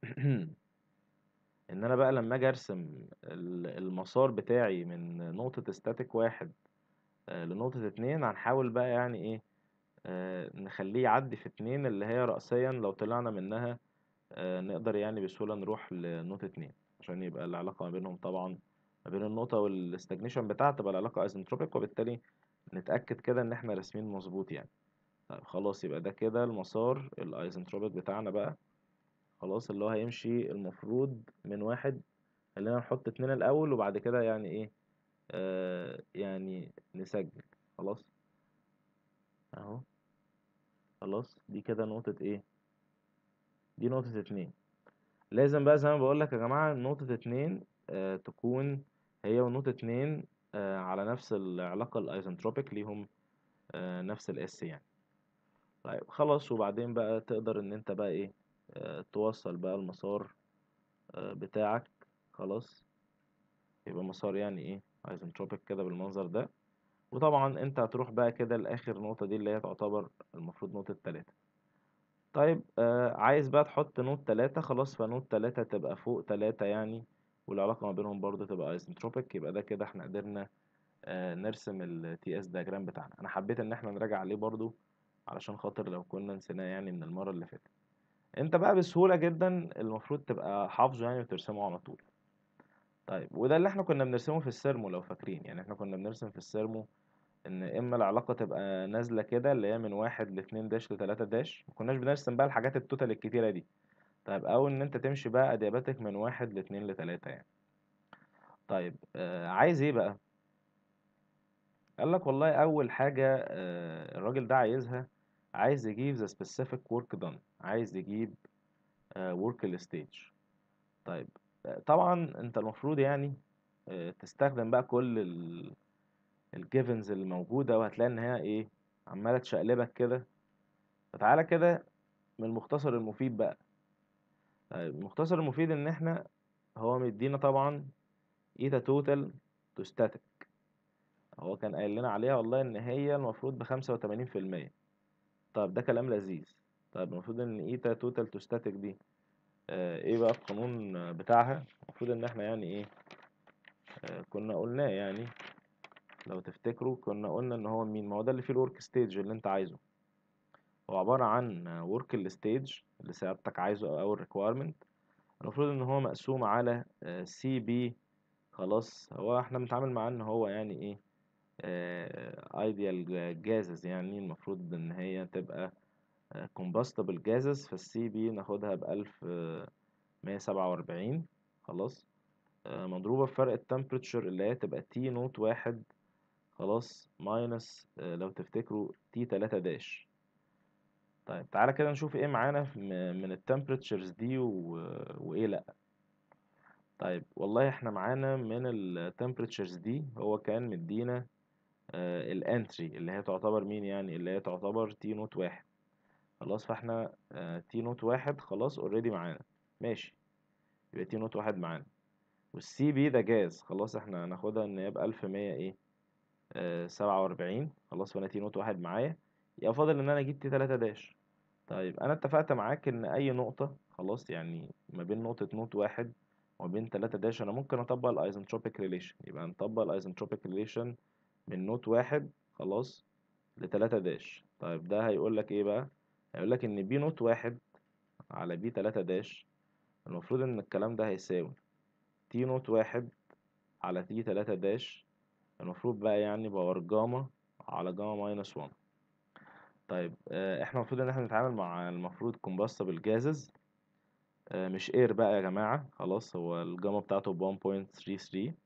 ان انا بقى لما اجي ارسم المسار بتاعي من نقطة ستاتيك واحد لنقطة اتنين، هنحاول بقى يعني ايه، نخليه يعدي في اتنين اللي هي رأسيا لو طلعنا منها نقدر يعني بسهولة نروح لنقطة اتنين، عشان يبقى العلاقة ما بينهم طبعا، ما بين النقطة والاستجنيشن بتاعها تبقى العلاقة ايزنتروبيك، وبالتالي نتأكد كده ان احنا راسمين مظبوط يعني. طيب خلاص، يبقى ده كده المسار الايزنتروبيك بتاعنا بقى، خلاص اللي هو هيمشي المفروض من واحد. خلينا نحط اتنين الأول وبعد كده يعني ايه، يعني نسجل. خلاص اهو، خلاص دي كده نقطة ايه، دي نقطة اتنين. لازم بقى زي ما بقولك يا جماعة نقطة اتنين تكون هي ونقطة اتنين على نفس العلاقة الايزنتروبيك ليهم، نفس الاس يعني. طيب خلاص، وبعدين بقى تقدر ان انت بقى ايه، توصل بقى المسار بتاعك. خلاص، يبقى مسار يعني ايه ايزنتروبيك كده بالمنظر ده. وطبعا انت هتروح بقى كده لاخر نقطة دي اللي هي تعتبر المفروض نقطة تلاتة. طيب عايز بقى تحط نوت تلاتة، خلاص فنوت تلاتة تبقى فوق تلاتة يعني، والعلاقة ما بينهم برضو تبقى ايزنتروبيك. يبقى ده كده احنا قدرنا نرسم ال TS diagram بتاعنا. انا حبيت ان احنا نراجع عليه برضو علشان خاطر لو كنا نسيناه يعني من المرة اللي فاتت. انت بقى بسهولة جدا المفروض تبقى حافظه يعني وترسمه على طول. طيب وده اللي احنا كنا بنرسمه في السيرمو لو فاكرين، يعني احنا كنا بنرسم في السيرمو ان اما العلاقة تبقى نازلة كده اللي هي من واحد لاتنين داش لتلاتة داش، مكناش بنرسم بقى الحاجات التوتال الكتيرة دي. طيب او ان انت تمشي بقى ادياباتك من واحد لاتنين لتلاتة يعني. طيب عايز ايه بقى؟ قال لك والله اول حاجة الراجل ده عايزها، عايز يجيب the specific work done، عايز يجيب work stage. طيب طبعا انت المفروض يعني تستخدم بقى كل الجيفنز اللي موجودة، وهتلاقي ان هي ايه، عمالة تشقلبك كده. فتعالى كده من المختصر المفيد بقى. طيب المختصر المفيد ان احنا، هو مدينا طبعا ايتا توتال تو ستاتيك، هو كان قايل لنا عليها والله ان هي المفروض ب85%. طيب ده كلام لذيذ. طيب المفروض ان ايتا توتال تو ستاتيك دي ايه بقى القانون بتاعها؟ المفروض ان احنا يعني ايه، كنا قلناه يعني، لو تفتكروا كنا قلنا ان هو مين، ما هو ده اللي فيه الورك ستيج اللي انت عايزه. هو عبارة عن ورك الستيج اللي سيادتك عايزه او الريكويرمنت، المفروض ان هو مقسوم على سي بي. خلاص هو احنا بنتعامل معاه ان هو يعني ايه، ايديال جازز، يعني المفروض ان هي تبقى combustible جازز، فالسي بي ناخدها ب1147. خلاص مضروبة في فرق التمبريتشر اللي هي تبقى تي نوت واحد، خلاص ماينس لو تفتكروا تي تلاتة داش. طيب تعالى كده نشوف ايه معانا من التمبريتشرز دي وايه لا. طيب والله احنا معانا من التمبريتشرز دي، هو كان مدينا الانتري اللي هي تعتبر مين يعني، اللي هي تعتبر تي نوت واحد. خلاص فاحنا تي نوت واحد خلاص اوريدي معانا، ماشي، يبقى تي نوت واحد معانا. والسي بي ده جاز، خلاص احنا هناخدها ان هي ب1100 ايه 47. خلاص فانا تي نوت واحد معايا، يبقى فاضل ان انا اجيب تي تلاتة داش. طيب انا اتفقت معاك ان اي نقطة خلاص يعني ما بين نقطة نوت واحد وما بين تلاتة داش انا ممكن اطبق الايزنتروبيك ريليشن. يبقى نطبق الايزنتروبيك ريليشن من نوت واحد خلاص لتلاتة داش. طيب ده هيقول لك ايه بقى؟ هيقول لك ان بي نوت واحد على بي تلاتة داش، المفروض ان الكلام ده هيساوي تي نوت واحد على تي تلاتة داش، المفروض بقى يعني باور جاما على جاما ماينس 1. طيب احنا المفروض ان احنا نتعامل مع المفروض combustible gases، مش اير بقى يا جماعة. خلاص هو الجاما بتاعته ب 1.33.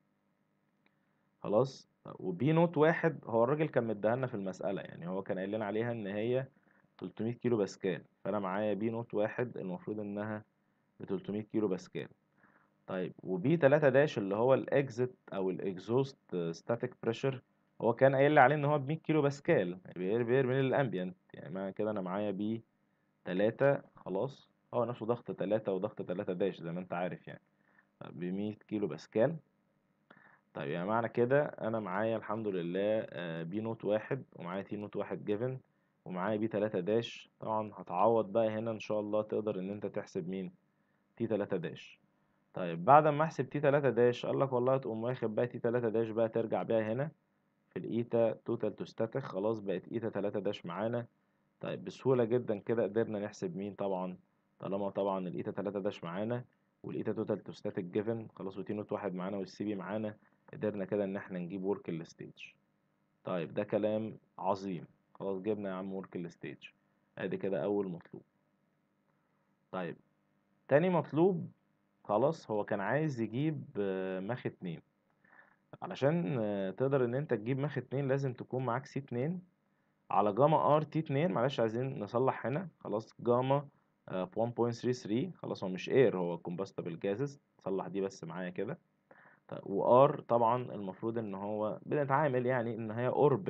خلاص وبي نوت واحد هو الراجل كان مديهالنا في المسألة، يعني هو كان قايل لنا عليها ان هي 300 كيلو باسكال، فانا معايا بي نوت واحد المفروض انها ب 300 كيلو باسكال. طيب وبي 3 داش اللي هو الاكزيت او الاكزوست ستاتيك بريشر، هو كان قايل لي عليه ان هو ب 100 كيلو باسكال، بير من الامبيانت، يعني معنى كده انا معايا بي 3 خلاص، هو نفسه ضغط 3 وضغط 3 داش زي ما انت عارف يعني، ب 100 كيلو باسكال. طيب يعني معنى كده انا معايا الحمد لله بي نوت واحد ومعايا تي نوت واحد جيفن، ومعايا بي 3 داش. طبعا هتعوض بقى هنا ان شاء الله، تقدر ان انت تحسب مين، تي 3 داش. طيب بعد ما احسب تي 3 داش قال لك والله تقوم واخد بقى تي 3 داش بقى ترجع بيها هنا في الايتا توتال تو ستاتيك، خلاص بقت ايتا 3 داش معانا. طيب بسهولة جدا كده قدرنا نحسب مين طبعا، طالما طبعا الايتا 3 داش معانا والايتا توتال تو ستاتيك جيفن خلاص، وتي نوت واحد معانا والسي بي معانا، قدرنا كده ان احنا نجيب ورك الستيج. طيب ده كلام عظيم، خلاص جبنا يا عم ورك الستيج، ادي كده اول مطلوب. طيب تاني مطلوب، خلاص هو كان عايز يجيب ماخ 2. علشان تقدر ان انت تجيب ماخ 2 لازم تكون معاك سي 2 على جاما ار تي 2. معلش عايزين نصلح هنا، خلاص جاما ب 1.33، خلاص هو مش اير، هو كومباستبل جازز، صلح دي بس معايا كده. طيب وار طبعا المفروض ان هو بنتعامل يعني ان هي قرب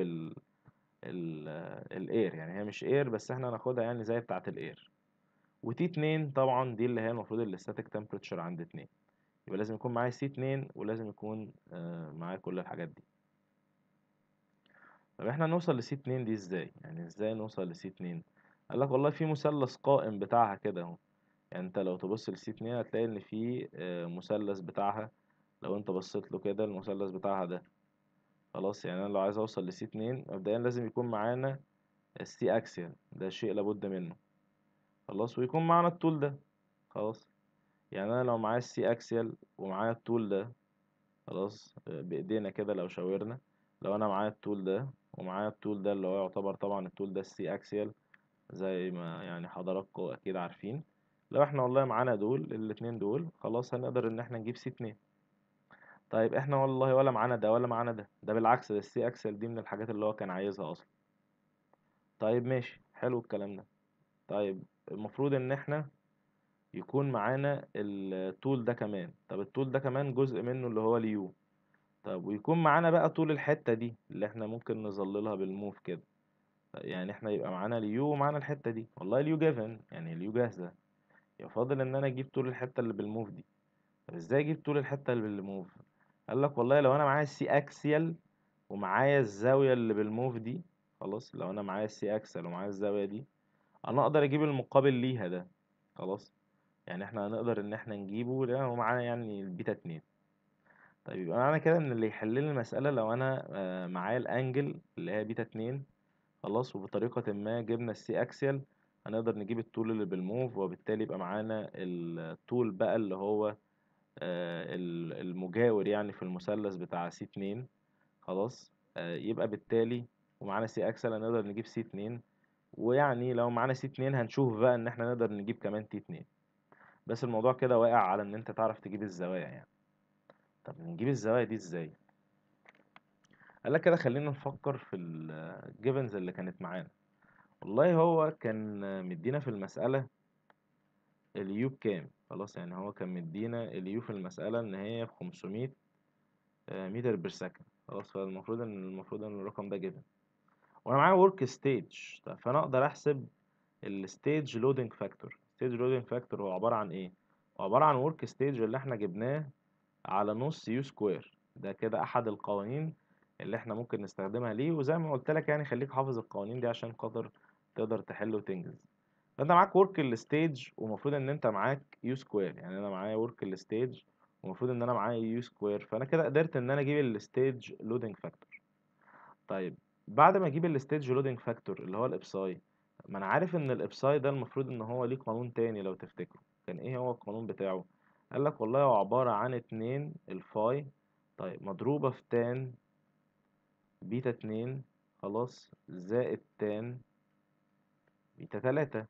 الاير، يعني هي مش اير بس احنا هناخدها يعني زي بتاعه الاير. وتي 2 طبعا دي اللي هي المفروض الاستاتيك تمبريتشر عند 2، يبقى لازم يكون معايا سي 2 ولازم يكون معايا كل الحاجات دي. طب احنا نوصل لسي 2 دي ازاي؟ يعني ازاي نوصل لسي 2؟ قال لك والله في مثلث قائم بتاعها كده اهو. يعني انت لو تبص لسي 2 هتلاقي ان في مثلث بتاعها، لو انت بصيت له كده المثلث بتاعها ده. خلاص يعني انا لو عايز اوصل لسي 2 مبدئيا لازم يكون معانا السي اكسيال، ده شيء لابد منه. خلاص ويكون معانا الطول ده. خلاص يعني انا لو معايا السي اكسيال ومعايا الطول ده، خلاص بايدينا كده لو شاورنا، لو انا معايا الطول ده ومعايا الطول ده اللي هو يعتبر طبعا الطول ده السي اكسيال زي ما يعني حضراتكم اكيد عارفين، لو احنا والله معانا دول الاتنين دول خلاص هنقدر ان احنا نجيب سي 2. طيب احنا والله ولا معانا ده ولا معانا ده، ده بالعكس ده السي اكسل دي من الحاجات اللي هو كان عايزها اصلا. طيب ماشي حلو الكلام ده. طيب المفروض ان احنا يكون معانا الطول ده كمان، طب الطول ده كمان جزء منه اللي هو اليو. طب ويكون معانا بقى طول الحتة دي اللي احنا ممكن نظللها بالموف كده، يعني احنا يبقى معانا اليو ومعانا الحتة دي، والله اليو جيفن يعني اليو جاهزة، يفضل ان انا اجيب طول الحتة اللي بالموف دي. طب ازاي اجيب طول الحتة اللي بالموف؟ قال لك والله لو انا معايا السي اكسيال ومعايا الزاوية اللي بالموف دي، خلاص لو انا معايا السي اكسيال ومعايا الزاوية دي انا اقدر اجيب المقابل ليها ده. خلاص يعني احنا هنقدر ان احنا نجيبه لان هو معانا يعني البيتا 2. طيب يبقى معنى كده ان اللي يحل لي المسألة لو انا معايا الانجل اللي هي بيتا 2، خلاص وبطريقة ما جبنا السي اكسيال، هنقدر نجيب الطول اللي بالموف، وبالتالي يبقى معانا الطول بقى اللي هو المجاور يعني في المثلث بتاع سي 2. خلاص يبقى بالتالي ومعانا سي اكسل هنقدر نجيب سي 2، ويعني لو معانا سي 2 هنشوف بقى ان احنا نقدر نجيب كمان تي 2. بس الموضوع كده واقع على ان انت تعرف تجيب الزوايا يعني. طب نجيب الزوايا دي ازاي؟ قال لك كده خلينا نفكر في الجيفنز اللي كانت معانا. والله هو كان مدينا في المسألة اليو بكام، خلاص يعني هو كان مدينا اليو في المسألة ان هي ب 500 متر بير سكند. خلاص فالمفروض ان الرقم ده جيفن، وانا معايا ورك ستيج. طب فانا اقدر احسب الستيج لودنج فاكتور. ستيج لودنج فاكتور هو عبارة عن ايه؟ هو عبارة عن ورك ستيج اللي احنا جبناه على نص يو سكوير. ده كده احد القوانين اللي احنا ممكن نستخدمها ليه، وزي ما قلت لك يعني خليك حافظ القوانين دي عشان خاطر تقدر تحل وتنجز. فانت معاك ورك الستيج ومفروض ان انت معاك يو سكوير، يعني انا معايا ورك الستيج ومفروض ان انا معايا يو سكوير، فانا كده قدرت ان انا اجيب الستيج لودنج فاكتور. طيب بعد ما اجيب الستيج لودنج فاكتور اللي هو الابساي، ما انا عارف ان الابساي ده المفروض ان هو ليه قانون تاني لو تفتكروا، كان ايه هو القانون بتاعه؟ قال لك والله هو عبارة عن 2 الفاي طيب مضروبة في تان بيتا 2، خلاص زائد تان بيتا 3.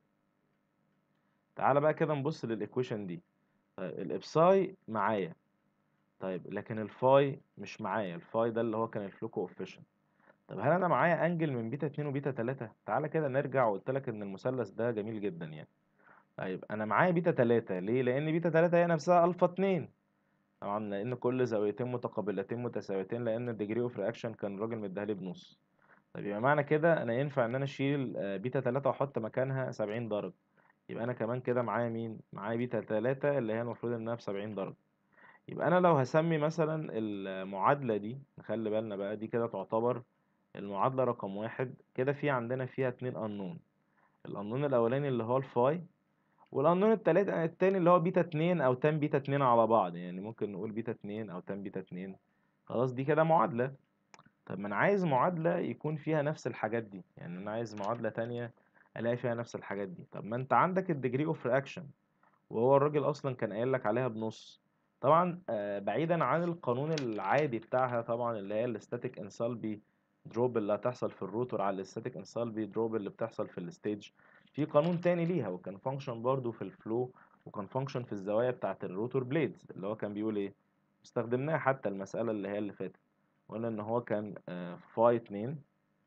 تعالى بقى كده نبص للايكويشن دي. طيب الابساي معايا، طيب لكن الفاي مش معايا، الفاي ده اللي هو كان الفلو كوفيشنت. طب هل انا معايا انجل من بيتا 2 وبيتا 3؟ تعالى كده نرجع، وقلت لك ان المثلث ده جميل جدا يعني. طيب انا معايا بيتا 3 ليه؟ لان بيتا 3 هي نفسها الفا 2، طبعا لان كل زاويتين متقابلتين متساويتين، لان الديجري اوف رياكشن كان الراجل مديها لي بنص. طب يبقى معنى كده انا ينفع ان انا اشيل بيتا 3 واحط مكانها 70 درجه، يبقى انا كمان كده معايا مين؟ معايا بيتا 3 اللي هي المفروض انها ب 70 درجه. يبقى انا لو هسمي مثلا المعادله دي، نخلي بالنا بقى دي كده تعتبر المعادلة رقم واحد. كده في عندنا فيها اتنين قانون، القانون الأولاني اللي هو الفاي، والقانون التاني اللي هو بيتا 2 او تان بيتا 2 على بعض، يعني ممكن نقول بيتا 2 او تان بيتا 2. خلاص دي كده معادلة. طب ما انا عايز معادلة يكون فيها نفس الحاجات دي، يعني انا عايز معادلة تانية الاقي فيها نفس الحاجات دي. طب ما انت عندك الديجري اوف رياكشن، وهو الراجل اصلا كان قايل لك عليها بنص. طبعا بعيدا عن القانون العادي بتاعها طبعا، اللي هي الاستاتيك انسالبي دروب اللي هتحصل في الروتور على الاستاتيك انسالبي دروب اللي بتحصل في الستيج. في قانون تاني ليها، وكان فانكشن برضو في الفلو، وكان فانكشن في الزوايا بتاعه الروتور بليدز، اللي هو كان بيقول ايه. استخدمناها حتى المسألة اللي هي اللي فاتت، قلنا ان هو كان فاي 2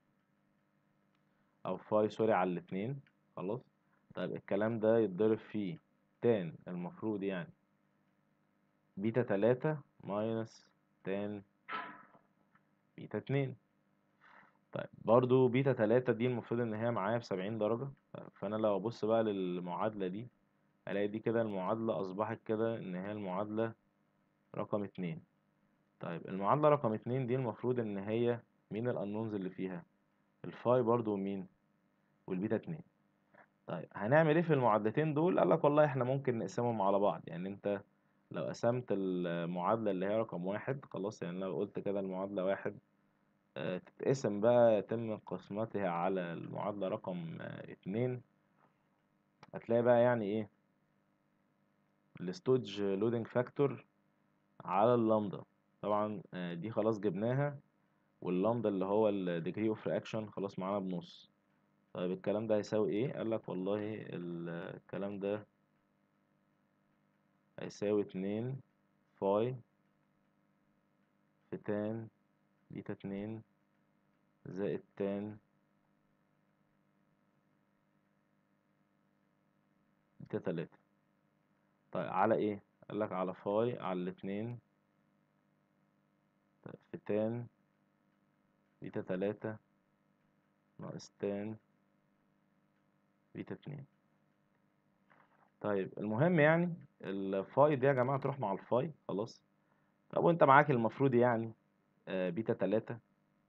او فاي سوري على الاتنين. خلاص. طيب الكلام ده يتضرب فيه تان، المفروض يعني بيتا 3 ماينس تان بيتا 2. طيب برضو بيتا 3 دي المفروض ان هي معايا ب70 درجة. طيب فانا لو ابص بقى للمعادلة دي، الاقي دي كده المعادلة اصبحت كده ان هي المعادلة رقم 2. طيب المعادلة رقم 2 دي المفروض ان هي مين الانونز اللي فيها؟ الفاي برضو ومين؟ والبيتا 2. طيب هنعمل ايه في المعادلتين دول؟ قال لك والله احنا ممكن نقسمهم على بعض. يعني انت لو قسمت المعادلة اللي هي رقم 1، خلاص، يعني لو قلت كده المعادلة 1 تتقسم بقى، يتم قسمتها على المعادلة رقم 2، هتلاقي بقى يعني ايه الستوج لودنج فاكتور على اللامدا. طبعا دي خلاص جبناها، واللامدا اللي هو الديجري اوف رياكشن خلاص معانا بنص. طيب الكلام ده هيساوي ايه؟ قال لك والله الكلام ده هيساوي 2 فاي في تان بيتا 2 زائد تان بيتا 3. طيب على ايه؟ قال لك على فاي على الاتنين في تان بيتا 3 ناقص تان بيتا 2. طيب المهم يعني الفاي دي يا جماعة تروح مع الفاي خلاص. طب وانت معاك المفروض يعني بيتا 3،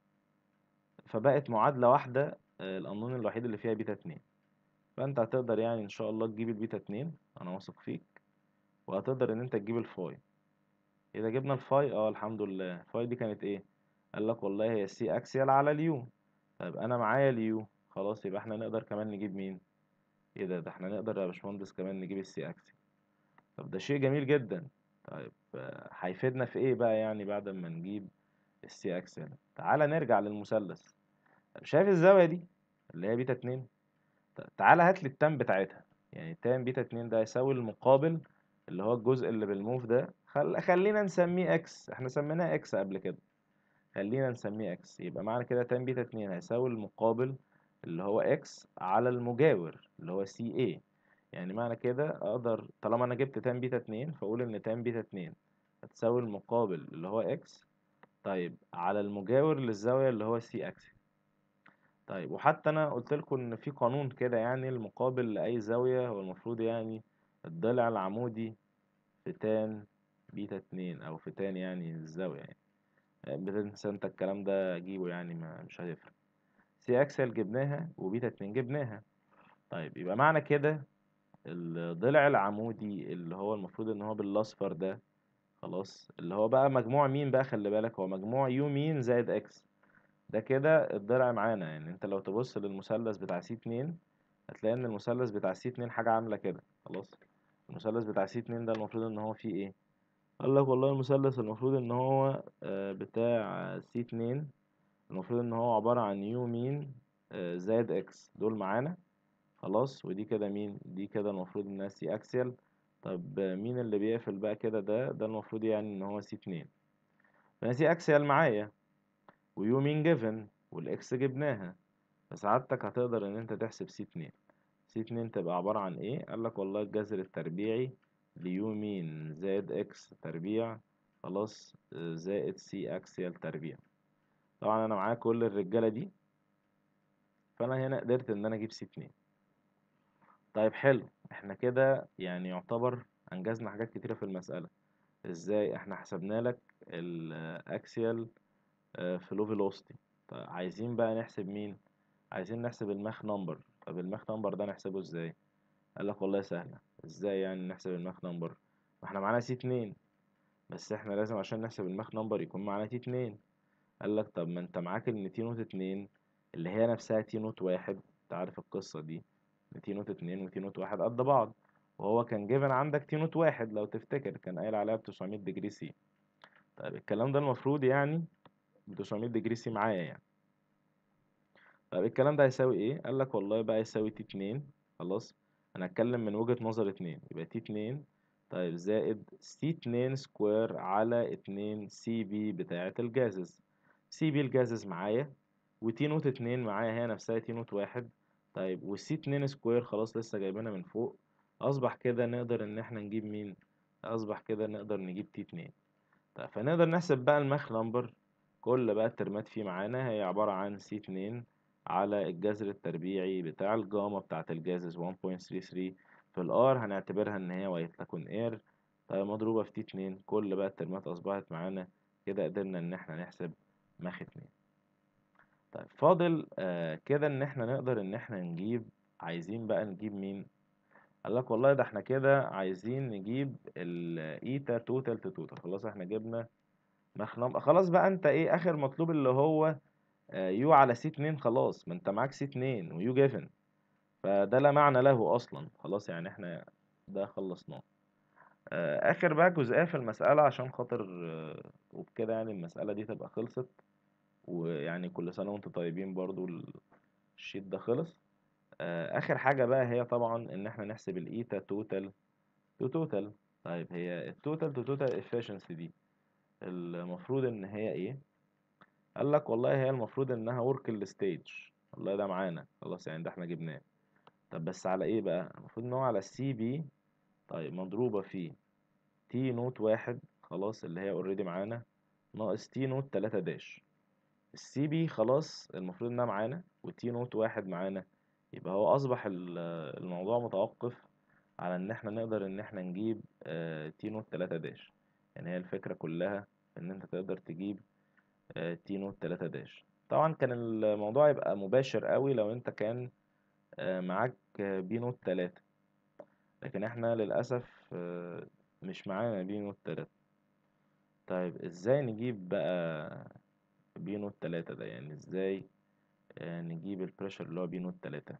فبقت معادلة واحدة القانون الوحيد اللي فيها بيتا 2. فانت هتقدر يعني ان شاء الله تجيب البيتا 2، انا واثق فيك، وهتقدر ان انت تجيب الفاي. اذا جبنا الفاي الحمد لله. الفاي دي كانت ايه؟ قال لك والله هي سي اكسيال على اليو. طيب انا معايا اليو، خلاص يبقى احنا نقدر كمان نجيب مين؟ ايه ده احنا نقدر يا باشمهندس كمان نجيب السي اكسيال. طب ده شيء جميل جدا. طيب هيفيدنا في ايه بقى يعني بعد ما نجيب السي اكسيال؟ تعالى نرجع للمثلث. طب شايف الزاوية دي اللي هي بيتا 2؟ تعالى هات لي التان بتاعتها. يعني تان بيتا 2 ده يساوي المقابل اللي هو الجزء اللي بالموف ده. خلينا نسميه اكس، احنا سميناه اكس قبل كده، خلينا نسميه اكس. يبقى معنى كده تان بيتا 2 هيساوي المقابل اللي هو اكس على المجاور اللي هو سي اي. يعني معنى كده اقدر طالما انا جبت تان بيتا 2 فاقول ان تان بيتا 2 هتساوي المقابل اللي هو اكس، طيب على المجاور للزاوية اللي هو سي اكس. طيب وحتى انا قلت لكم ان في قانون كده، يعني المقابل لاي زاوية هو المفروض يعني الضلع العمودي في تان بيتا 2 او في تان يعني الزاوية يعني. بتنسى انت الكلام ده جيبه، يعني ما مش هتفرق. سي اكسل جبناها وبيتا 2 جبناها. طيب يبقى معنى كده الضلع العمودي اللي هو المفروض ان هو بالاصفر ده، خلاص، اللي هو بقى مجموع مين بقى؟ خلي بالك هو مجموع يو مين زائد اكس. ده كده الضلع معانا. يعني انت لو تبص للمثلث بتاع سي 2 هتلاقي ان المثلث بتاع سي 2 حاجة عاملة كده. خلاص. المثلث بتاع سي 2 ده المفروض ان هو فيه ايه؟ قال لك والله المثلث المفروض ان هو بتاع سي 2 المفروض ان هو عبارة عن يو مين زائد اكس، دول معانا. خلاص. ودي كده مين؟ دي كده المفروض انها سي اكسيال. طب مين اللي بيقفل بقى كده؟ ده المفروض يعني ان هو سي 2. فانا سي اكسيال معايا، ويو مين جيفن، والاكس جبناها. فسعادتك هتقدر ان انت تحسب سي 2. سي 2 تبقى عبارة عن ايه؟ قال لك والله الجذر التربيعي ليو مين زائد اكس تربيع، خلاص، زائد سي اكسيال تربيع. طبعا انا معايا كل الرجالة دي، فانا هنا قدرت ان انا اجيب سي 2. طيب حلو، احنا كده يعني يعتبر انجزنا حاجات كتيرة في المسألة. ازاي؟ احنا حسبنا لك الاكسيال فلو فيلوسيتي. طيب عايزين بقى نحسب مين؟ عايزين نحسب الماخ نمبر. طب الماخ نمبر ده نحسبه ازاي؟ قال لك والله سهلة. ازاي يعني نحسب الماخ نمبر؟ ما احنا معانا سي 2، بس احنا لازم عشان نحسب الماخ نمبر يكون معانا تي 2. قال لك طب ما انت معاك ان تي نوت 2 اللي هي نفسها تي نوت 1، انت عارف القصة دي، ان تي نوت 2 وتي نوت 1 قد بعض، وهو كان جيفن عندك تي نوت 1 لو تفتكر كان قايل عليها ب 900 ديجري سي. طيب الكلام ده المفروض يعني ب 900 ديجري سي معايا يعني. طب الكلام ده هيساوي ايه؟ قال لك والله بقى يساوي تي 2. خلاص، انا هتكلم من وجهة نظر 2، يبقى تي 2 طيب زائد سي 2 سكوير على 2 سي بي بتاعة الجازز. سي بي الجازز معايا، وتي نوت 2 معايا هي نفسها تي نوت 1. طيب والسي 2 سكوير خلاص لسه جايبينها من فوق، اصبح كده نقدر ان احنا نجيب مين؟ اصبح كده نقدر نجيب تي 2. طيب فنقدر نحسب بقى الماخ نمبر. كل بقى الترمات فيه معانا هي عبارة عن سي 2 على الجذر التربيعي بتاع الجاما بتاعة الجازز 1.33 في الار، هنعتبرها ان هي وايت لاكون اير. طيب مضروبة في تي 2، كل بقى الترمات اصبحت معانا كده، قدرنا ان احنا نحسب ماخ 2. طيب فاضل كده ان احنا نقدر ان احنا نجيب، عايزين بقى نجيب مين؟ قال لك والله ده احنا كده عايزين نجيب الايتا توتال تو توتال. خلاص احنا جبنا خلاص بقى انت ايه اخر مطلوب اللي هو يو على سي 2. خلاص ما انت معاك سي 2 ويو جيفن، فده لا معنى له اصلا. خلاص يعني احنا ده خلصناه. اخر بقى جزئية في المسألة عشان خاطر وبكده يعني المسألة دي تبقى خلصت، ويعني كل سنة وانتم طيبين برضو. الشيت ده خلص. اخر حاجة بقى هي طبعا ان احنا نحسب الايتا توتال تو توتال. طيب هي التوتال تو توتال افشنسي دي المفروض ان هي ايه؟ قال لك والله هي المفروض انها ورك الستيج. والله ده معانا خلاص يعني ده احنا جبناه. طب بس على ايه بقى؟ المفروض ان هو على السي بي، طيب مضروبة في تي نوت 1 خلاص اللي هي اوريدي معانا، ناقص تي نوت 3 داش. السي بي خلاص المفروض انها معانا، وتي نوت 1 معانا، يبقى هو اصبح الموضوع متوقف على ان احنا نقدر ان احنا نجيب تي نوت 3 داش. يعني هي الفكرة كلها ان انت تقدر تجيب تي نوت 3 داش. طبعا كان الموضوع يبقى مباشر قوي لو انت كان معاك بي نوت 3، لكن احنا للأسف مش معانا بي نوت 3. طيب ازاي نجيب بقى بي نوت 3 ده؟ يعني ازاي نجيب البريشر اللي هو بي نوت 3؟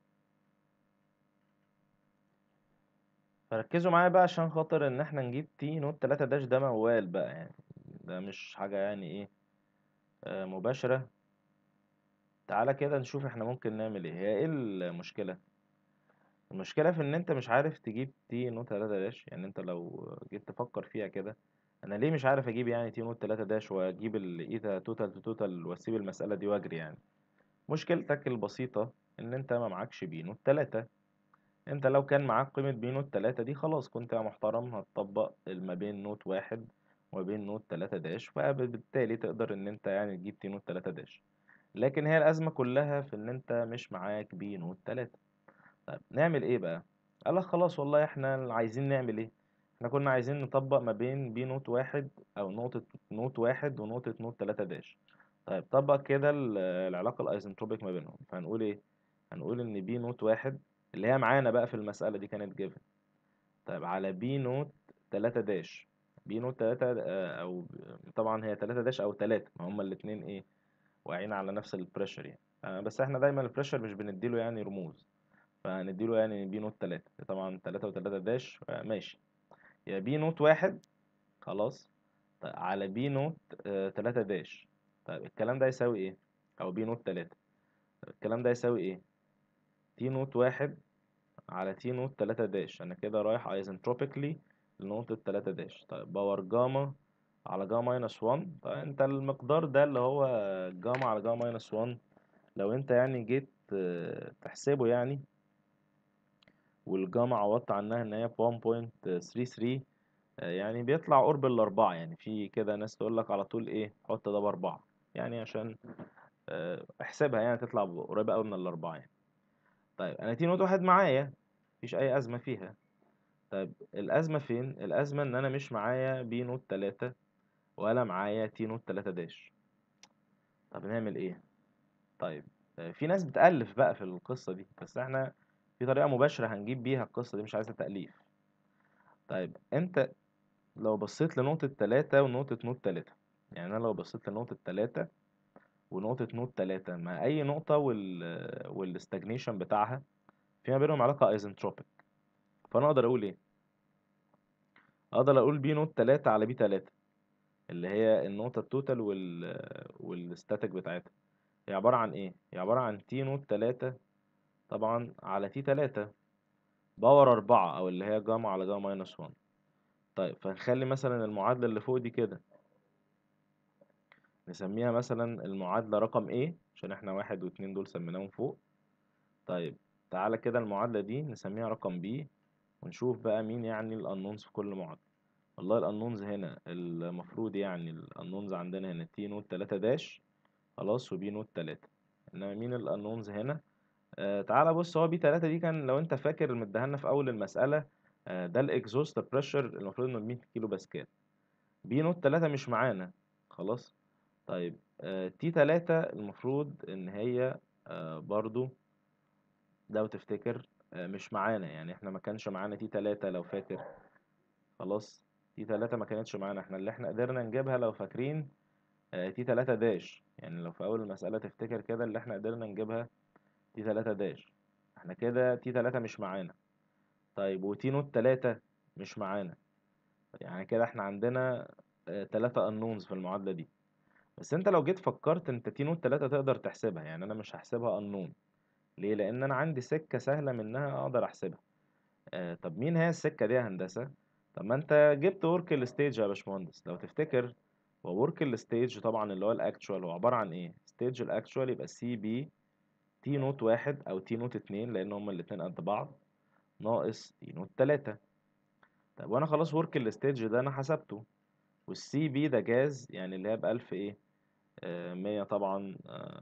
فركزوا معايا بقى عشان خاطر ان احنا نجيب تي نوت 3 داش ده موال بقى يعني، ده مش حاجة يعني ايه مباشرة. تعالى كده نشوف احنا ممكن نعمل ايه. هي ايه المشكلة؟ المشكلة في ان انت مش عارف تجيب تي نوت 3 داش. يعني انت لو جيت تفكر فيها كده، انا ليه مش عارف اجيب يعني تي نوت 3 داش واجيب الايتا توتال تو توتال واسيب المسألة دي واجري يعني؟ مشكلتك البسيطة ان انت ما معكش بي نوت 3. انت لو كان معاك قيمة بي نوت 3 دي خلاص كنت يا محترم هتطبق ما بين نوت 1 وما بين نوت 3 داش، فبالتالي تقدر ان انت يعني تجيب تي نوت 3 داش. لكن هي الأزمة كلها في ان انت مش معاك بي نوت 3. طيب نعمل ايه بقى؟ قال لك خلاص والله احنا عايزين نعمل ايه؟ احنا كنا عايزين نطبق ما بين بي نوت 1 او نقطة نوت 1 ونقطة نوت 3 داش. طيب طبق كده العلاقة الايزنتروبيك ما بينهم، فهنقول ايه؟ هنقول ان بي نوت 1 اللي هي معانا بقى في المسألة دي كانت جيفن، طيب على بي نوت 3 داش. بي نوت 3 او طبعا هي 3 داش او 3، ما هما الاتنين ايه واقعين على نفس البريشر يعني. بس احنا دايما البريشر مش بنديله يعني رموز، فهنديله يعني بي نوت 3. طبعا 3 و3 داش ماشي، يا بي نوت 1 خلاص. طيب على بي نوت 3 داش. طيب الكلام ده يساوي ايه؟ او بي نوت 3، الكلام ده يساوي ايه؟ تي نوت 1 على تي نوت 3 داش. انا كده رايح ايزنتروبيكلي لنقطة 3 داش. طيب باور جاما على جاما ماينس 1. طيب انت المقدار ده اللي هو جاما على جاما ماينس 1، لو انت يعني جيت تحسبه يعني، والجاما عوضت عنها ان هي ب 1.33، يعني بيطلع قرب الأربعة. يعني في كده ناس تقول لك على طول ايه حط ده بأربعة، يعني عشان احسبها يعني تطلع قريبة أوي من الأربعة يعني. طيب أنا تي نوت 1 معايا، مفيش أي أزمة فيها. طيب الأزمة فين؟ الأزمة إن أنا مش معايا بي نوت 3 ولا معايا تي نوت 3 داش. طب نعمل ايه؟ طيب في ناس بتألف بقى في القصة دي، بس احنا في طريقة مباشرة هنجيب بيها القصة دي، مش عايزة تأليف. طيب انت لو بصيت لنقطة 3 ونقطة نود 3، يعني انا لو بصيت لنقطة 3 ونقطة نود 3 مع اي نقطة والاستجنيشن بتاعها في ما بينهم علاقة ايزنتروبيك، فانا اقدر اقول ايه؟ اقدر اقول بي نود 3 على بي 3 اللي هي النقطة التوتال والستاتيك بتاعتها، هي عبارة عن ايه؟ هي عبارة عن تي نود 3 طبعا على تي 3 باور 4، او اللي هي جاما على جاما ماينس 1. طيب فنخلي مثلا المعادلة اللي فوق دي كده نسميها مثلا المعادلة رقم A، عشان احنا واحد واتنين دول سميناهم فوق. طيب تعالى كده المعادلة دي نسميها رقم B، ونشوف بقى مين يعني الانونز في كل معادلة. والله الانونز هنا المفروض يعني الانونز عندنا هنا تي نوت 3 داش خلاص، وبي نوت 3. انما مين الانونز هنا؟ تعالى بص، هو بي 3 دي كان لو انت فاكر مديهالنا في اول المسألة، ده الاكزوست بريشر المفروض انه 100 كيلو باسكال. بي نوت 3 مش معانا خلاص. طيب تي 3 المفروض ان هي برضو لو تفتكر مش معانا، يعني احنا ما كانش معانا تي 3 لو فاكر. خلاص تي 3 ما كانتش معانا، احنا اللي احنا قدرنا نجيبها لو فاكرين تي 3 داش، يعني لو في اول المسألة تفتكر كده اللي احنا قدرنا نجيبها تي 3 داش. احنا كده تي 3 مش معانا. طيب وتي نوت 3 مش معانا، يعني كده احنا عندنا 3 unknowns في المعادلة دي. بس انت لو جيت فكرت انت تي نوت 3 تقدر تحسبها، يعني انا مش هحسبها unknown. ليه؟ لان انا عندي سكة سهلة منها اقدر احسبها. طب مين هي السكة دي يا هندسة؟ طب ما انت جبت ورك الستيج يا باشمهندس لو تفتكر. وورك الستيج طبعا اللي هو الاكتشوال هو عبارة عن ايه؟ ستيج الاكتشوال يبقى سي بي تي نوت 1 او تي نوت 2 لان هما الاتنين قد بعض، ناقص تي نوت 3. طب وانا خلاص ورك الستيج ده انا حسبته، والسي بي ده جاز يعني اللي هي بألف ايه؟ 100 طبعا،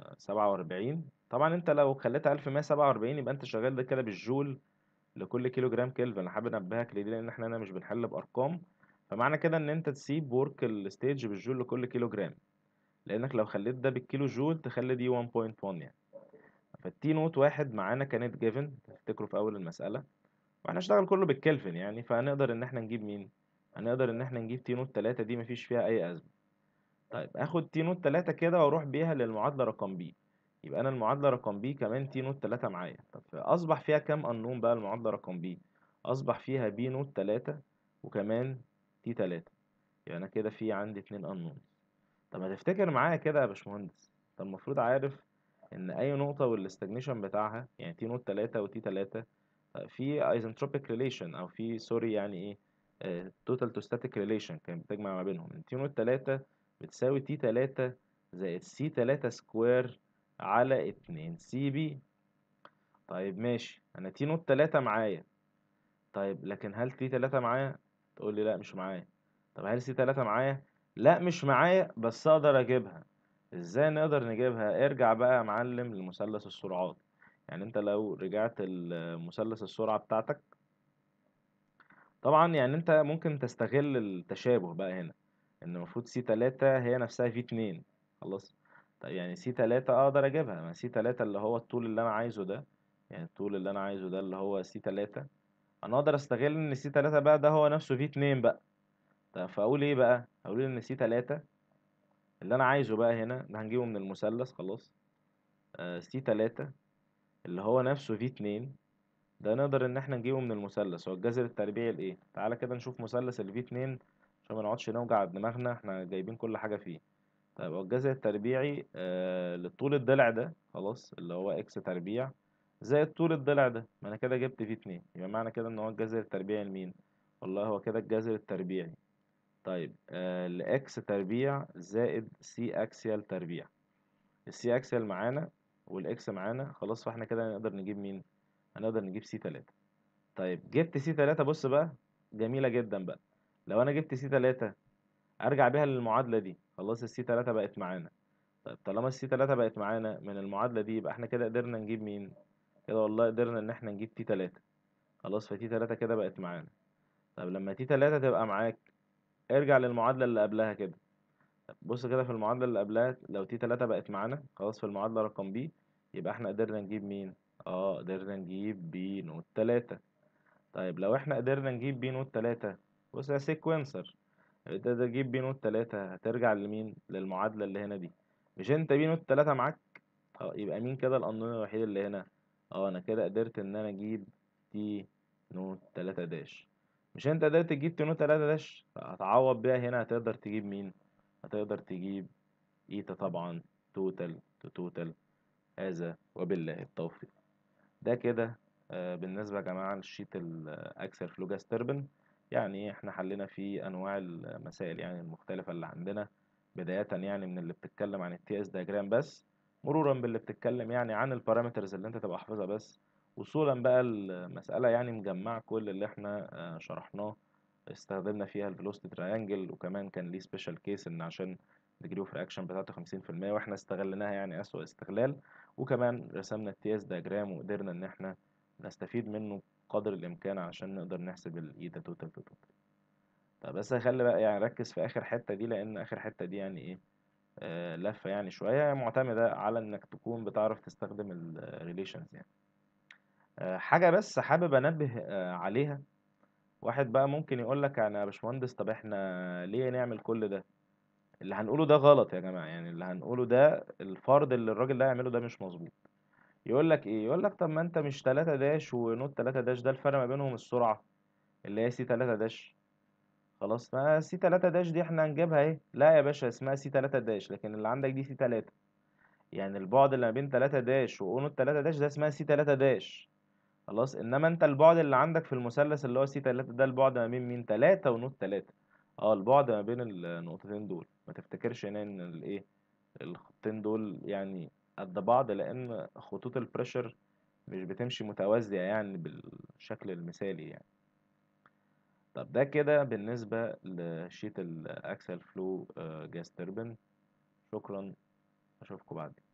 47. طبعا انت لو خليتها 1147 يبقى انت شغال ده كده بالجول لكل كيلو جرام كلفن. انا حابب انبهك لدي لان احنا هنا مش بنحل بارقام، فمعنى كده ان انت تسيب ورك الستيج بالجول لكل كيلو جرام، لانك لو خليت ده بالكيلو جول تخلي دي 1.1 يعني. فالتي نوت واحد معانا كانت جيفن تفتكروا في اول المسألة، واحنا اشتغل كله بالكلفن يعني، فهنقدر ان احنا نجيب مين؟ هنقدر ان احنا نجيب تي نوت 3 دي مفيش فيها اي ازمة. طيب اخد تي نوت 3 كده واروح بيها للمعادلة رقم بي، يبقى انا المعادلة رقم بي كمان تي نوت 3 معايا. طب اصبح فيها كام قانون بقى المعادلة رقم بي؟ اصبح فيها بي نوت 3 وكمان تي 3، يبقى انا كده في عندي اتنين قانون. طب ما تفتكر معايا كده يا باشمهندس، انت المفروض عارف ان اي نقطة والاستجنيشن بتاعها يعني تي نوت 3 وتي 3 في ايزنتروبيك ريليشن، او في سوري يعني ايه توتال تو ستاتيك ريليشن كانت بتجمع ما بينهم. تي نوت 3 بتساوي تي 3 زائد سي 3 سكوير على 2 سي بي. طيب ماشي، انا تي نوت 3 معايا. طيب لكن هل تي 3 معايا؟ تقول لي لا مش معايا. طب هل سي 3 معايا؟ لا مش معايا، بس اقدر اجيبها. ازاي نقدر نجيبها؟ ارجع بقى يا معلم لمثلث السرعات. يعني انت لو رجعت لمثلث السرعة بتاعتك، طبعا يعني انت ممكن تستغل التشابه بقى هنا، ان المفروض سي 3 هي نفسها في 2 خلاص. طيب يعني سي 3 اقدر اجيبها، ما سي 3 اللي هو الطول اللي انا عايزه ده، يعني الطول اللي انا عايزه ده اللي هو سي 3، انا اقدر استغل ان سي 3 بقى ده هو نفسه في 2 بقى. طب فاقول ايه بقى؟ اقول ان سي 3 اللي انا عايزه بقى هنا ده هنجيبه من المثلث خلاص. سي 3 اللي هو نفسه في 2 ده نقدر ان احنا نجيبه من المثلث، هو الجذر التربيعي لايه؟ تعالى كده نشوف مثلث اللي فيه 2 عشان ما نقعدش نوجع دماغنا، احنا جايبين كل حاجه فيه. طيب هو الجذر التربيعي لطول الضلع ده خلاص اللي هو اكس تربيع زائد طول الضلع ده، ما انا كده جبت فيه 2، يبقى معنى كده ان هو الجذر التربيعي لمين؟ والله هو كده الجذر التربيعي. طيب لاكس تربيع زائد سي اكسيال تربيع. السي اكسيال معانا والاكس معانا خلاص، فاحنا كده نقدر نجيب مين؟ هنقدر نجيب سي 3. طيب جبت سي 3، بص بقى جميلة جدا بقى. لو انا جبت سي 3 ارجع بيها للمعادلة دي، خلاص السي 3 بقت معانا. طيب طالما السي 3 بقت معانا من المعادلة دي يبقى احنا كده قدرنا نجيب مين؟ كده والله قدرنا ان احنا نجيب تي 3 خلاص، فتي 3 كده بقت معانا. طب لما تي 3 تبقى معاك ارجع للمعادلة اللي قبلها كده. طب بص كده في المعادلة اللي قبلها، لو تي 3 بقت معانا خلاص في المعادلة رقم بي، يبقى احنا قدرنا نجيب مين؟ قدرنا نجيب بي نوت 3. طيب لو احنا قدرنا نجيب بي نوت 3، بص يا سيكونسر، انت تجيب بي نوت 3 هترجع لمين؟ للمعادلة اللي هنا دي. مش انت بي نوت 3 معاك؟ يبقى مين كده القانون الوحيد اللي هنا؟ انا كده قدرت ان انا اجيب تي نوت 3 داش. مش انت قدرت تجيب تي نوت 3 داش؟ هتعوض بيها هنا، هتقدر تجيب مين؟ هتقدر تجيب ايتا طبعا، توتال تو توتال. هذا وبالله التوفيق. ده كده بالنسبة يا جماعة للشيت الأكسل فلو جاس تربن. يعني احنا حلينا فيه أنواع المسائل يعني المختلفة اللي عندنا، بداية يعني من اللي بتتكلم عن التي اس دياجرام بس، مرورا باللي بتتكلم يعني عن البارامترز اللي انت تبقى حافظها بس، وصولا بقى المسألة يعني مجمعة كل اللي احنا شرحناه. استخدمنا فيها الفيلوسيتي تراينجل، وكمان كان ليه سبيشال كيس ان عشان الديجري اوف رياكشن بتاعته 50%، واحنا استغلناها يعني أسوأ استغلال. وكمان رسمنا التي اس دياجرام وقدرنا ان احنا نستفيد منه قدر الامكان عشان نقدر نحسب الايتا توتال تو توتال. طب بس خلي بقى يعني ركز في اخر حتة دي، لان اخر حتة دي يعني ايه، لفة يعني شوية معتمدة على انك تكون بتعرف تستخدم الريليشنز يعني. حاجة بس حابب انبه عليها. واحد بقى ممكن يقول لك انا يا باشمهندس، طب احنا ليه نعمل كل ده؟ اللي هنقوله ده غلط يا جماعة، يعني اللي هنقوله ده الفرض اللي الراجل ده يعمله ده مش مظبوط. يقول لك ايه؟ يقول لك طب ما انت مش 3 داش ونوت 3 داش ده الفرق ما بينهم السرعة اللي هي سي 3 داش. خلاص، ما سي 3 داش دي احنا هنجيبها ايه؟ لا يا باشا، اسمها سي 3 داش، لكن اللي عندك دي سي 3. يعني البعد اللي ما بين 3 داش ونوت 3 داش ده اسمها سي 3 داش. خلاص، انما انت البعد اللي عندك في المثلث اللي هو سي 3 ده البعد ما بين مين؟ 3 ونوت 3. البعد ما بين النقطتين دول. ما تفتكرش هنا ان الايه، الخطين دول يعني قد بعض، لان خطوط البريشر مش بتمشي متوازية يعني بالشكل المثالي يعني. طب ده كده بالنسبة لشيت الأكسل فلو جاس تربن. شكرا، أشوفكم بعدين.